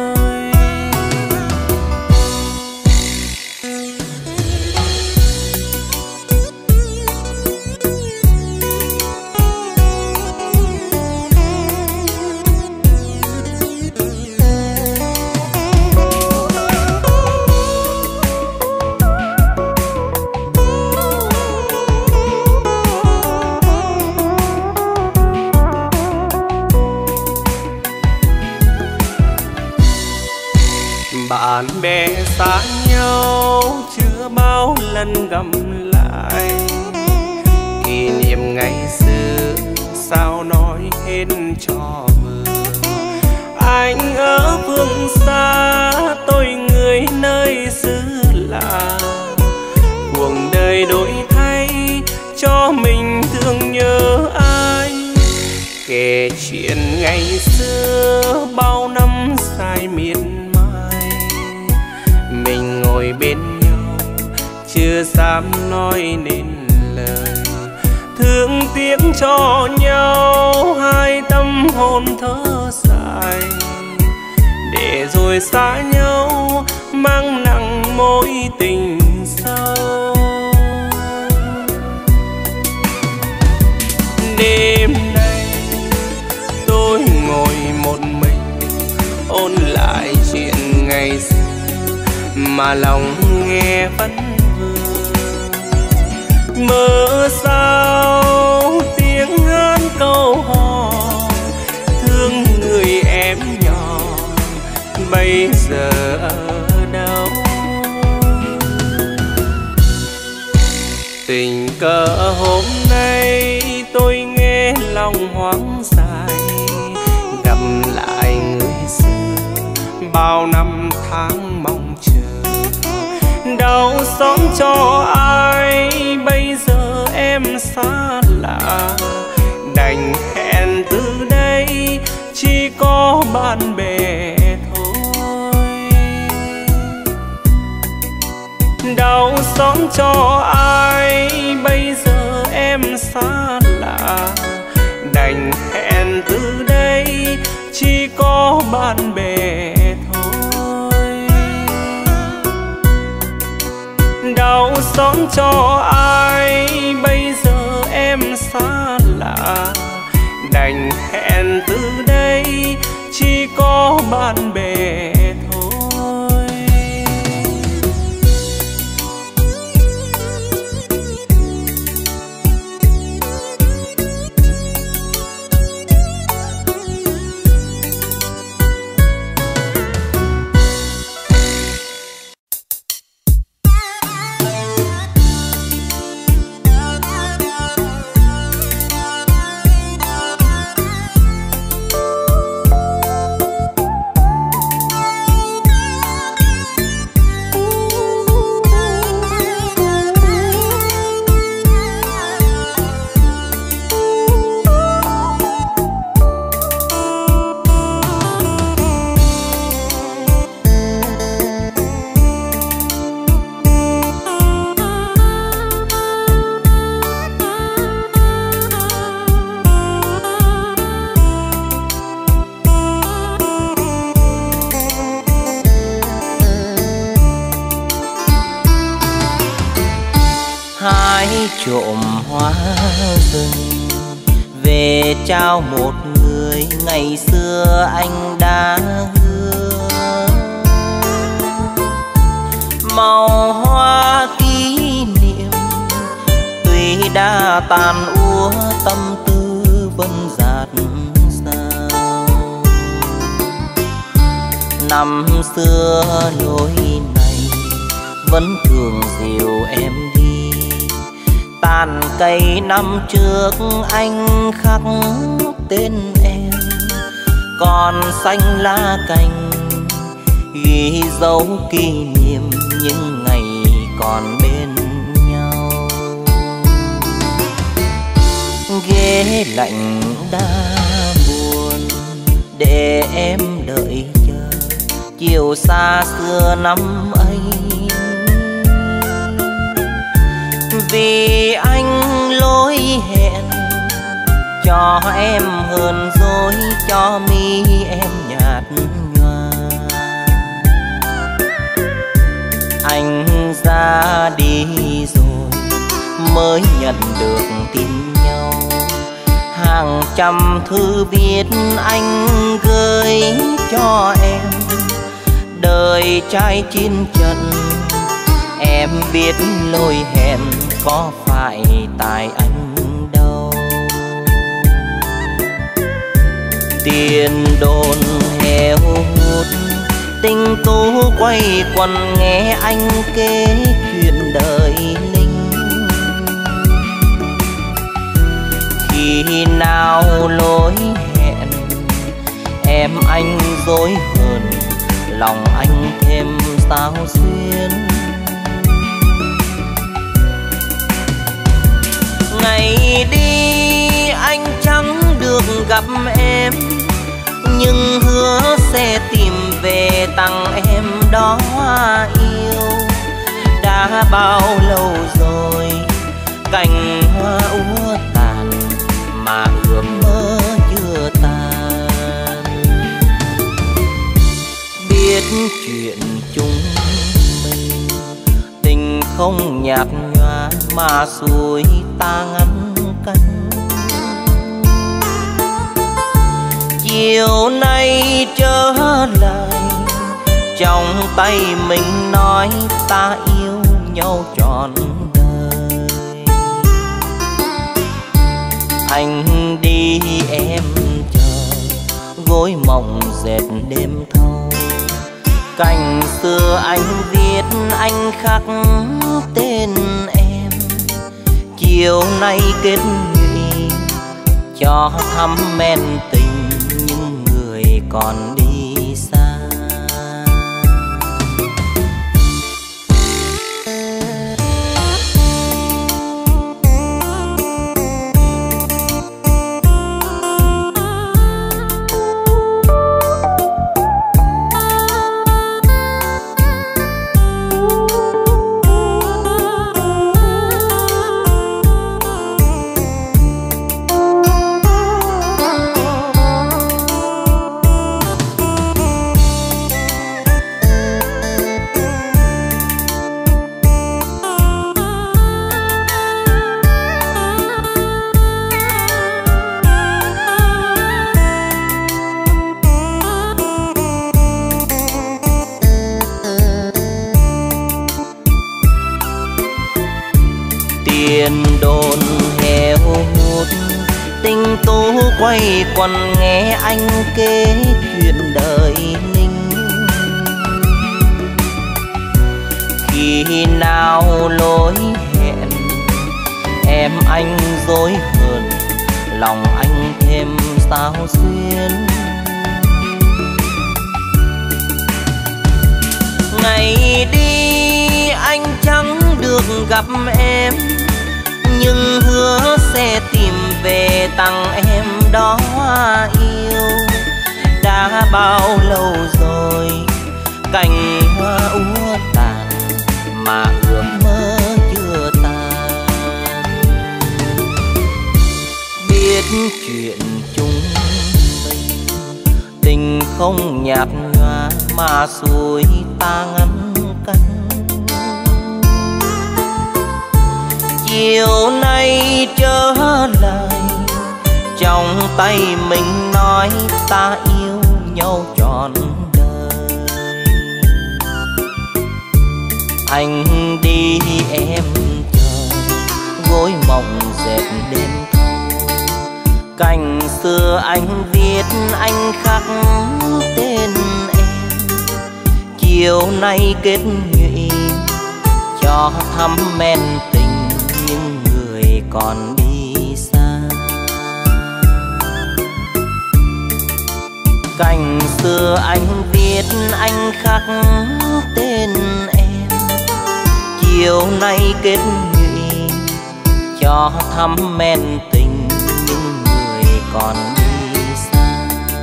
Bạn bè xa nhau chưa bao lần gặp lại, kỷ niệm ngày xưa sao nói hết cho vừa. Anh ở phương xa, tôi người nơi xứ lạ, cuộc đời đổi thay cho mình thương nhớ ai. Kể chuyện ngày xưa bao năm dài miệt mài, mình ngồi bên nhau chưa dám nói nên lời, thương tiếc cho nhau hai tâm hồn thở dài. Để rồi xa nhau mang nặng mối tình sâu. Đêm nay tôi ngồi một mình ôn lại chuyện ngày xưa mà lòng nghe vẫn vương. Mơ sao tiếng hát câu hò thương người em nhỏ bây giờ ở đâu. Tình cờ hôm nay tôi nghe lòng hoang dại, gặp lại người xưa bao năm tháng mong chờ. Đau xót cho ai bây giờ em xa lạ, đành hẹn từ đây chỉ có bạn bè thôi. Đau xót cho ai bây giờ em xa lạ, đành hẹn từ đây chỉ có bạn bè thôi. Đau xót cho ai bây giờ em xa lạ, đành hẹn từ đây chỉ có bạn bè thôi. trộm hoa rừng về trao một người ngày xưa anh đã hứa. Màu hoa kỷ niệm tuy đã tàn úa, tâm tư vẫn dạt dào. Năm xưa lối này vẫn thường dìu em đi, tàn cây năm trước anh khắc tên em, còn xanh lá cành ghi dấu kỷ niệm những ngày còn bên nhau. Ghế lạnh đã buồn để em đợi chờ chiều xa xưa năm ấy. Vì anh lỗi hẹn cho em hơn dối, cho mi em nhạt nhòa. Anh ra đi rồi mới nhận được tin nhau, hàng trăm thư viết anh gửi cho em. Đời trai chiến trận em biết lỗi hẹn có phải tại anh đâu. Tiền đồn heo hút tình tú quay quần, nghe anh kể chuyện đời linh. Khi nào lỗi hẹn em anh dối hờn, lòng anh thêm sao xuyên. Ngày đi anh chẳng được gặp em, nhưng hứa sẽ tìm về tặng em đó yêu. Đã bao lâu rồi cành hoa úa tàn, mà ước mơ chưa tàn. Biết chuyện chúng mình tình không nhạt nhòa, mà xuôi ta ngăn cách. Chiều nay trở lại trong tay mình nói ta yêu nhau trọn đời. Anh đi em chờ gối mộng dệt đêm thâu, cành xưa anh viết anh khắc tên em. Chiều nay kết nhụy cho thăm men tình những người còn đi xa. Tiền đồn heo hút tình tú quay quần, nghe anh kể chuyện đời ninh. Khi nào lỗi hẹn em anh dối hờn, lòng anh thêm sao xuyên. Ngày đi anh chẳng được gặp em, nhưng hứa sẽ tìm về tặng em đó yêu. Đã bao lâu rồi cành hoa úa tàn, mà ước mơ chưa tàn. Biết chuyện chúng mình tình không nhạt nhòa, mà xuôi ta ngăn cách. chiều nay trở lại, trong tay mình nói ta yêu nhau trọn đời. Anh đi em chờ, gối mộng dệt đêm thâu. Cành xưa anh viết anh khắc tên em, chiều nay kết nhụy cho thắm men tình nhưng người còn đi xa. Cành xưa anh viết anh khắc tên em, chiều nay kết nhụy cho thắm men tình nhưng người còn đi xa.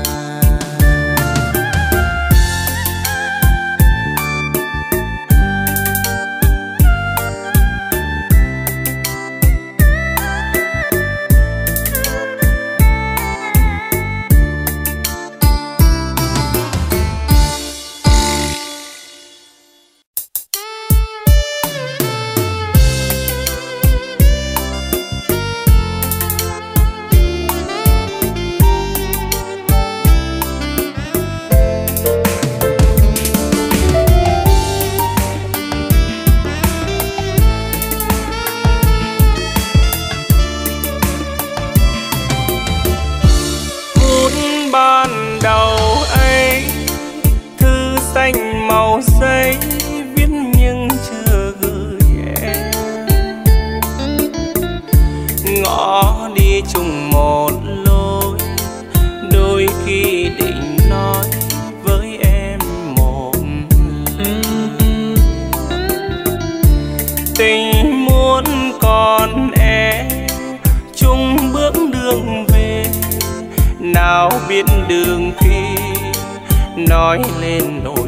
Màu giấy viết nhưng chưa gửi em, ngõ đi chung một lối, đôi khi định nói với em một lời. Tình muốn còn em chung bước đường về, nào biết đường khi nói lên nỗi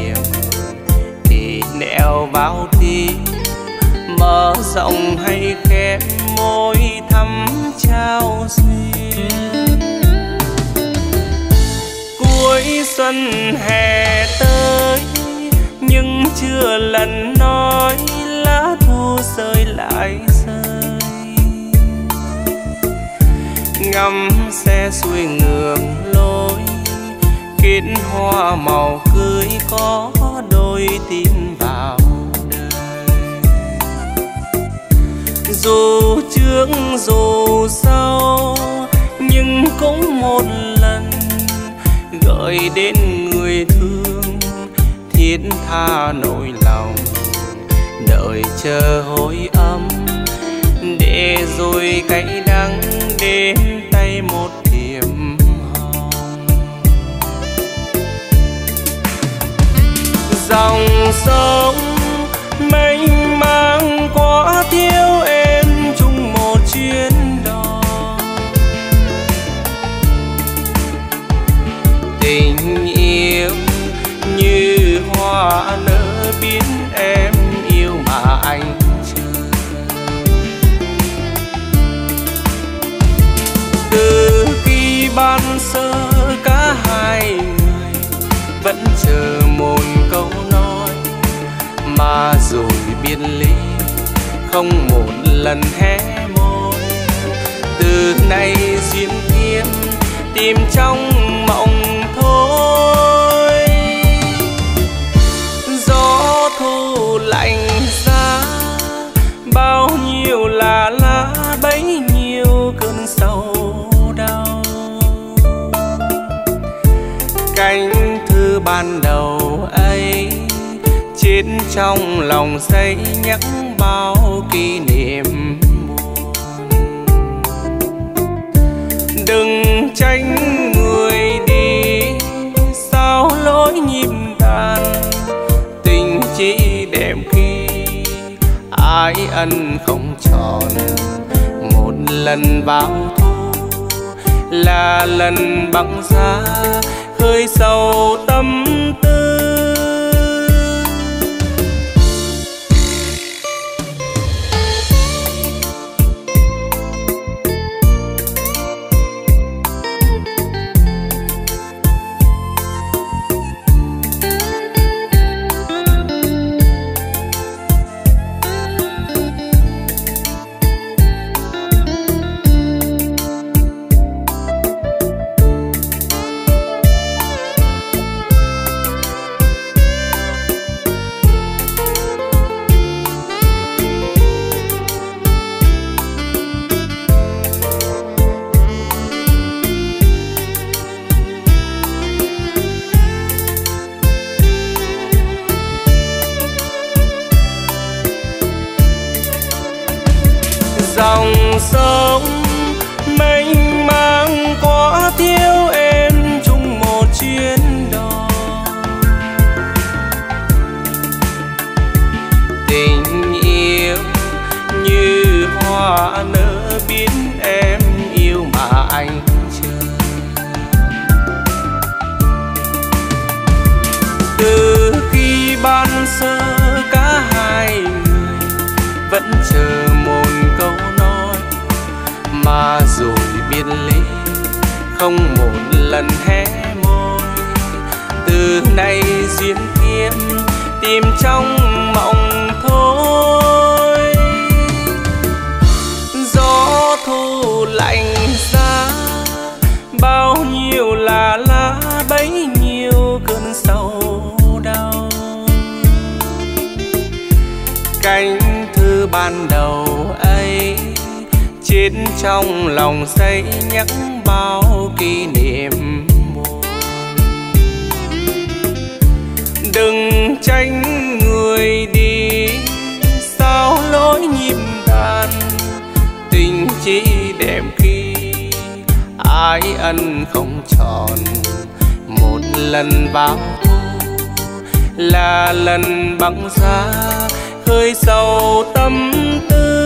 nẻo bao tim, mở rộng hay khép môi thắm trao duyên. Cuối xuân hè tới nhưng chưa lần nói lá thu rơi lại rơi. Ngắm xe xuôi ngược lối, kết hoa màu cưới có đôi tin vào đời. Dù trước dù sau nhưng cũng một lần gợi đến người thương thiết tha nỗi lòng, đợi chờ hồi âm để rồi cay đắng đến tay một thiệp hồng. Dòng sông mênh mang quá thiếu em chung một chuyến đò. Tình yêu như hoa nở biết em yêu mà anh chưa. Từ khi ban sơ cả hai người vẫn chờ một câu nói, mà rồi biệt ly không một lần hé môi. Từ nay duyên thêm tìm trong mộng thôi. Gió thu lạnh giá, bao nhiêu là lá bấy nhiêu cơn sầu đau. Cánh thư ban đầu ấy chết trong lòng giấy nhắc bao kỷ niệm buồn. Đừng tránh người đi, sao lối nhịp đàn. Tình chỉ đẹp khi ái ân không tròn. Một lần vào thu là lần băng giá khơi sầu tâm tư. dòng sông mênh mang quá thiếu em chung một chuyến đò. Tình yêu như hoa nở biến em yêu mà anh chờ. Từ khi ban sơ cả hai người vẫn chờ một câu nói, mà rồi biệt ly không một lần hé môi. Từ nay duyên kiếp tìm trong mộng thôi. Gió thu lạnh giá, bao nhiêu là lá bấy nhiêu cơn sầu đau. Cánh thư ban đầu ấy chết trong lòng say nhắc bao kỷ niệm buồn. Đừng tránh người đi, sao lối nhịp đàn. Tình chỉ đẹp khi ai ân không tròn. Một lần vào thu là lần băng giá khơi sầu tâm tư.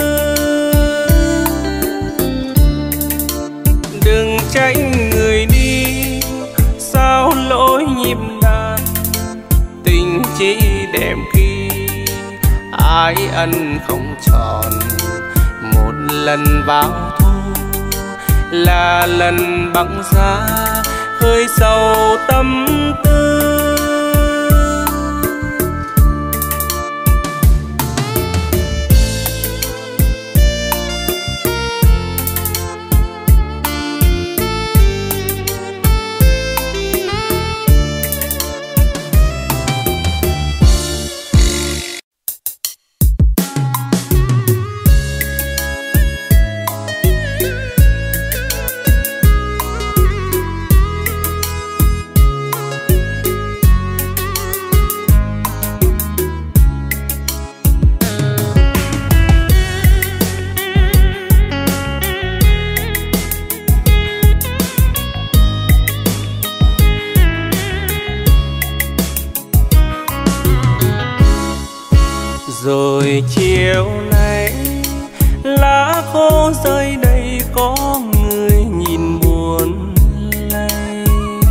Đừng tránh người đi, sao lối nhịp đàn. Tình chỉ đẹp khi ai ân không tròn. Một lần vào thu là lần băng giá khơi sầu tâm tư. Rồi chiều nay lá khô rơi đây, có người nhìn buồn lay.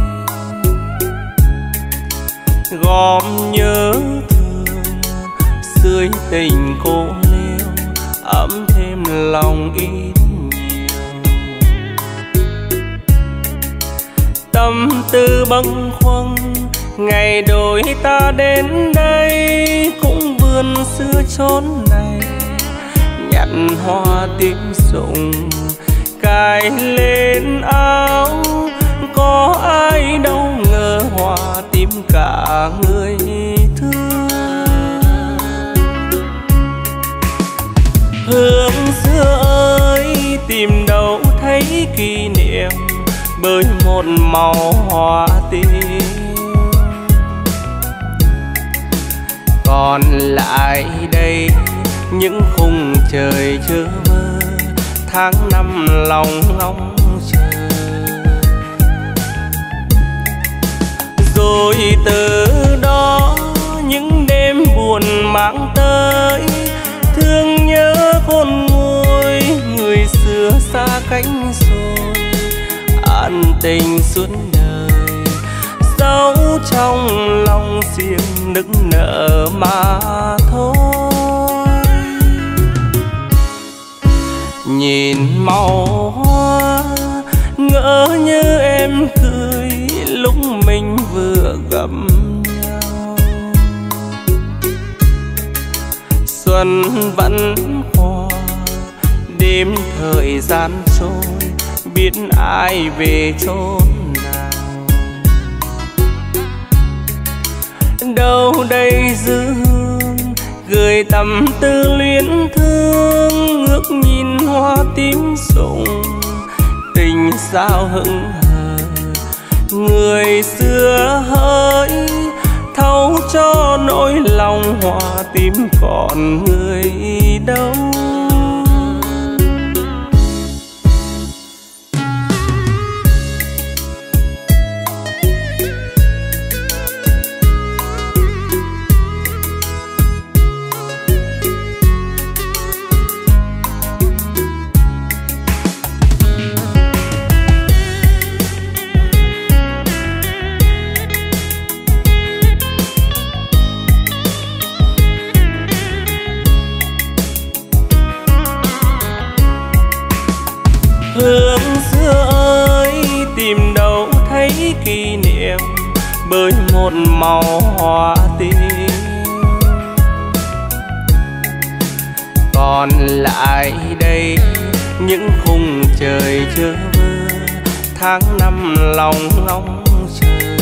Gom nhớ thương sưởi tình cô liêu, ấm thêm lòng ít nhiều. Tâm tư bâng khuâng ngày đôi ta đến đây, cũng vườn xưa chốn này nhặt hoa tím rụng cài lên áo. Có ai đâu ngờ hoa tím cả người thương. Hương xưa ơi tìm đâu thấy kỷ niệm, bởi một màu hoa tím. Còn lại đây những khung trời chơ vơ, tháng năm lòng ngóng chờ. Rồi từ đó những đêm buồn mang tới, thương nhớ khôn nguôi người xưa xa cánh rồi. Ân tình suốt đời dấu trong lòng riêng nức nở mà thôi. Nhìn màu hoa ngỡ như em cười lúc mình vừa gặp nhau. Xuân vẫn qua đêm thời gian trôi, biết ai về chốn nào. Đâu đây dư hương gửi tâm tư luyến thương, ngước nhìn hoa tím rụng tình sao hững hờ. Người xưa hỡi thấu cho nỗi lòng hoa tím còn người đâu. tìm đâu thấy kỷ niệm bởi một màu hoa tím. Còn lại đây những khung trời chơ vơ, tháng năm lòng ngóng chờ.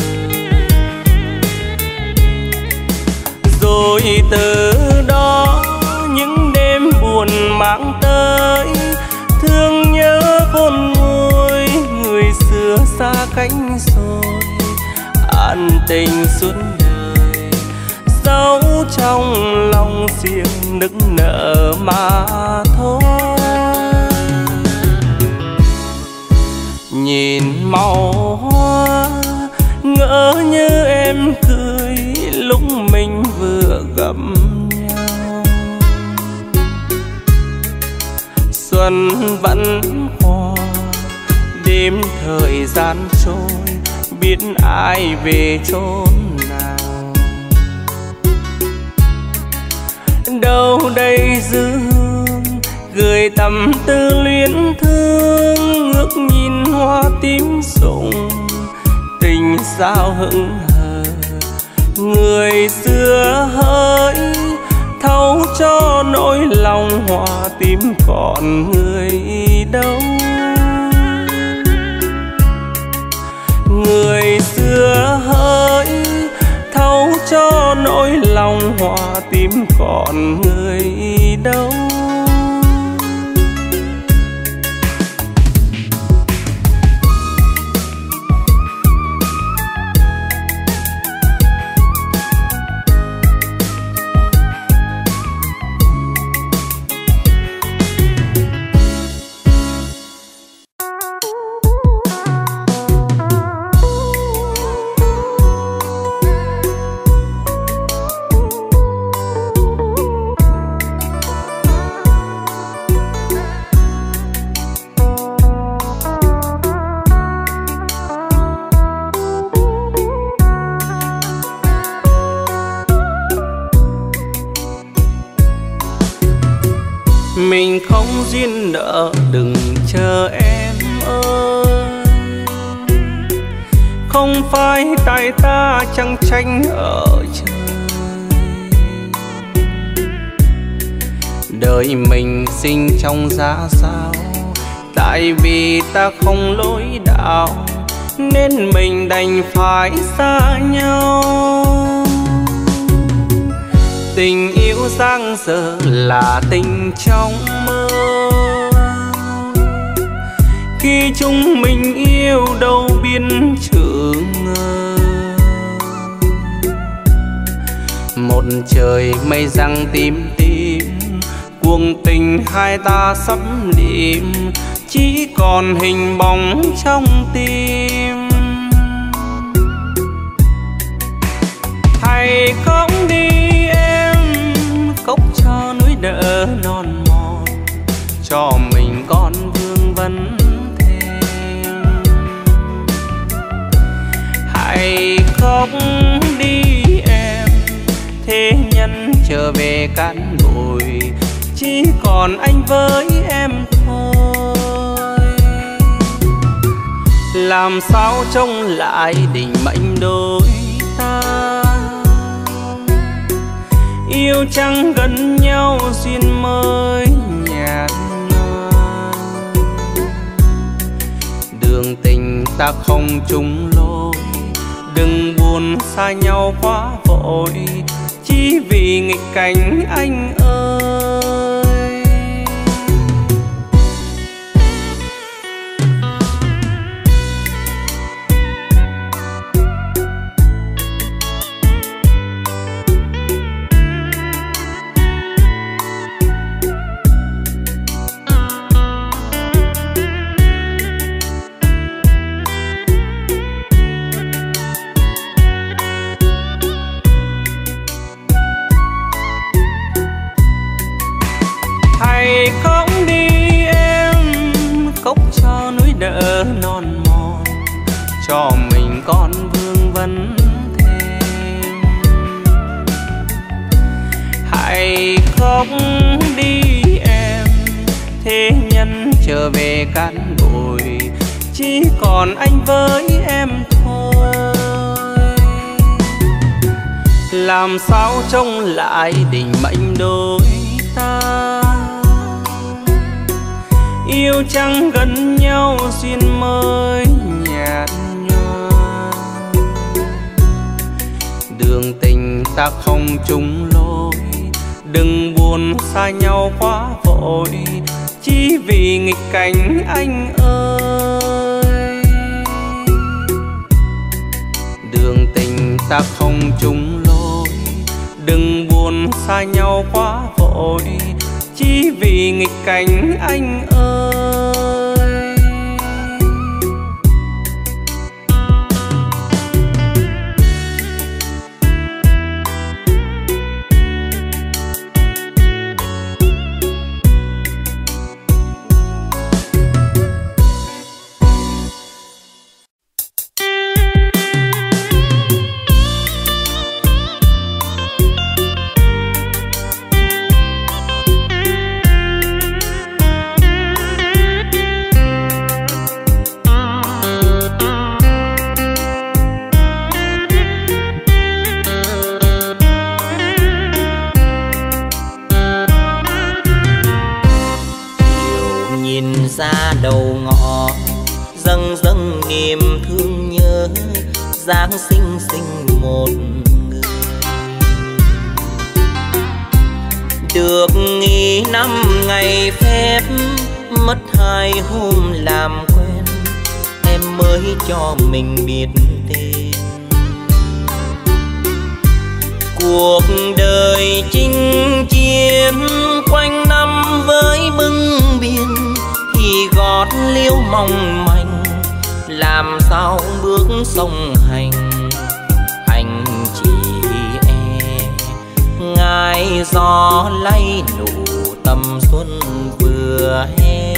Rồi từ đó những đêm buồn mang tới thương nhớ khôn nguôi, người xưa xa cánh rồi an tình suốt đời, dấu trong lòng riêng nức nở mà thôi. Nhìn màu hoa ngỡ như em cười lúc mình vừa gặp nhau. Xuân vẫn qua, đêm thời gian trôi, biết ai về chốn nào. Đâu đây dư hương gửi tâm tư luyến thương, ngước nhìn hoa tím rụng tình sao hững hờ. Người xưa hỡi thấu cho nỗi lòng hoa tím còn người đâu. Người xưa hỡi thấu cho nỗi lòng hoa tím còn người đâu. Mình không duyên nợ đừng chờ em ơi, không phải tại ta chẳng tranh ở trời. Đời mình sinh trong giá sao, tại vì ta không lối đạo nên mình đành phải xa nhau. Tình yêu giang dở là tình trong mơ, khi chúng mình yêu đâu biết chữ ngờ. Một trời mây răng tím tím, cuộc tình hai ta sắp điểm, chỉ còn hình bóng trong tim. Hãy không đi cốc cho núi đỡ non mòn, cho mình con vương vấn thêm. Hãy khóc đi em, thế nhân trở về cát bụi, chỉ còn anh với em thôi. Làm sao trông lại định mệnh đôi ta, yêu chẳng gần nhau duyên mới nhạt nhòa. Đường tình ta không chung lối, đừng buồn xa nhau quá vội, chỉ vì nghịch cảnh anh ơi. Hãy không đi em, cốc cho núi đỡ non mòn, cho mình con vương vấn thêm. Hãy khóc đi em, thế nhân trở về cát bụi, chỉ còn anh với em thôi. Làm sao trông lại định mệnh đôi ta, yêu chẳng gần nhau duyên mới nhạt nhòa. Đường tình ta không chung lối, đừng buồn xa nhau quá vội, chỉ vì nghịch cảnh anh ơi. Đường tình ta không chung lối, đừng buồn xa nhau quá vội, chỉ vì nghịch cảnh anh ơi. Ra đầu ngõ dâng dâng niềm thương nhớ, Giáng sinh sinh một người. Được nghỉ năm ngày phép, mất hai hôm làm quen, em mới cho mình biết tên. Cuộc đời chinh chiến quanh năm với bưng biển, khi gót liễu mong manh làm sao bước song hành. Anh chỉ e ngài gió lay nụ tầm xuân vừa hè.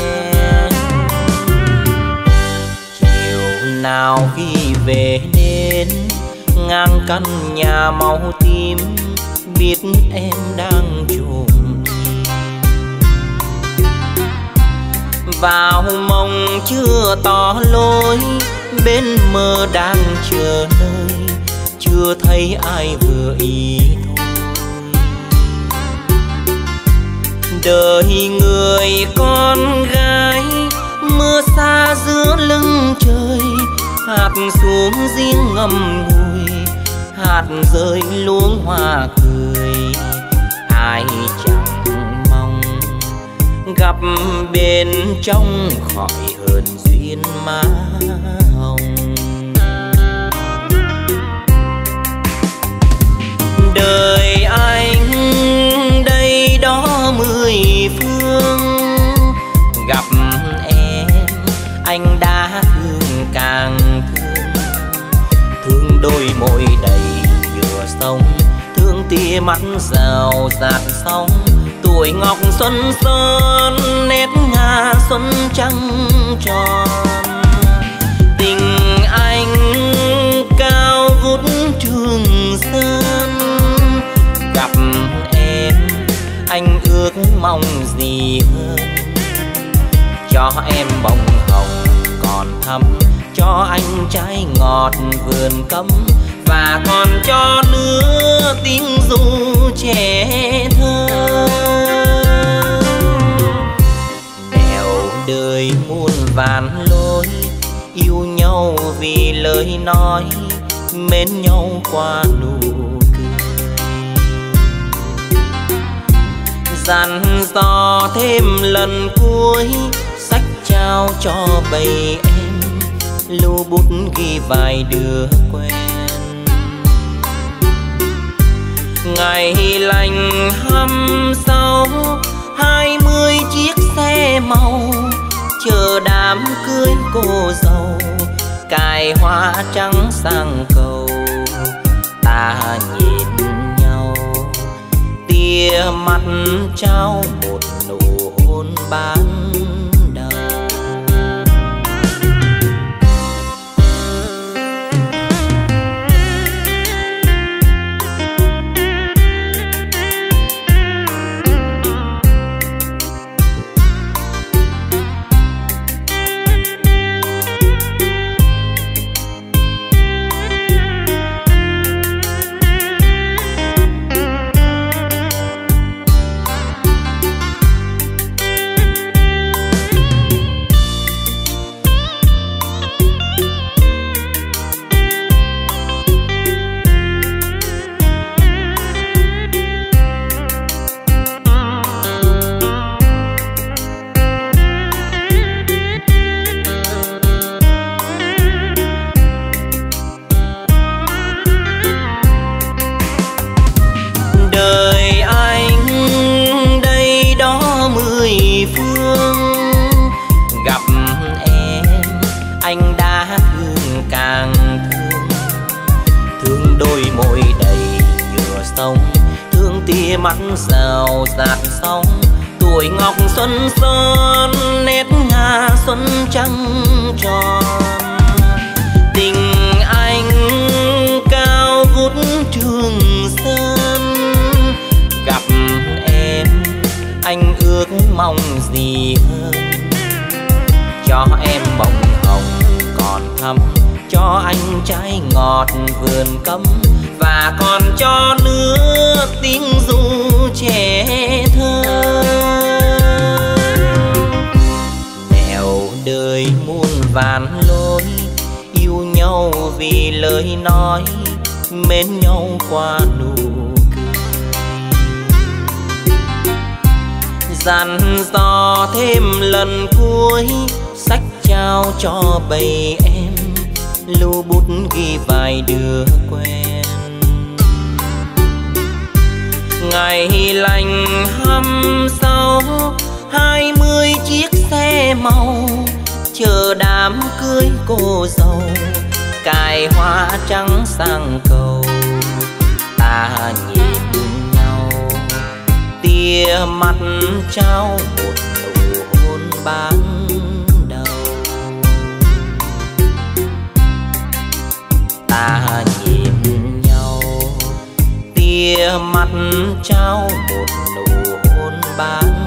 Chiều nào khi về đến ngang căn nhà màu tím, biết em đang trùng vào mong chưa tỏ lối, bên mơ đang chờ nơi, chưa thấy ai vừa ý thôi. Đời người con gái mưa xa giữa lưng trời, hạt xuống riêng ngầm ngùi, hạt rơi luống hoa cười. Ai chẳng gặp bên trong khỏi hơn duyên má hồng. Đời anh đây đó mười phương, gặp em anh đã thương càng thương. Thương đôi môi đầy nhựa sông, thương tia mắt rào rạt sóng. Tuổi ngọc xuân son nét ngà xuân trăng tròn, tình anh cao vút Trường Sơn. Gặp em anh ước mong gì hơn, cho em bông hồng còn thắm, cho anh trái ngọt vườn cấm, và còn cho nữa tiếng ru trẻ thơ. Nẻo đời muôn vàn lối, yêu nhau vì lời nói, mến nhau qua nụ cười. Dặn dò thêm lần cuối, sách trao cho bầy em, lưu bút ghi vài đứa quen. Ngày lành hăm sau, hai mươi chiếc xe màu, chờ đám cưới cô dâu, cài hoa trắng sang cầu. Ta nhìn nhau, tia mắt trao một nụ hôn ban đầu. thương tia mắt rào rạt sóng, tuổi ngọc xuân son nét ngà xuân trăng tròn. Tình anh cao vút Trường Sơn, gặp em anh ước mong gì hơn, cho em bông hồng còn thắm, cho anh trái ngọt vườn cấm, và còn cho nước tiếng ru trẻ thơ. Nẻo đời muôn vàn lối, yêu nhau vì lời nói, mến nhau qua nụ cười. Dặn dò thêm lần cuối, sách trao cho bầy em, lưu bút ghi vài đứa quen. Ngày lành hăm sau, hai mươi chiếc xe màu, chờ đám cưới cô dâu, cài hoa trắng sang cầu. Ta nhìn nhau, tia mắt trao một nụ hôn ban đầu. Ta nhìn nhau, tia mắt trao một nụ hôn ban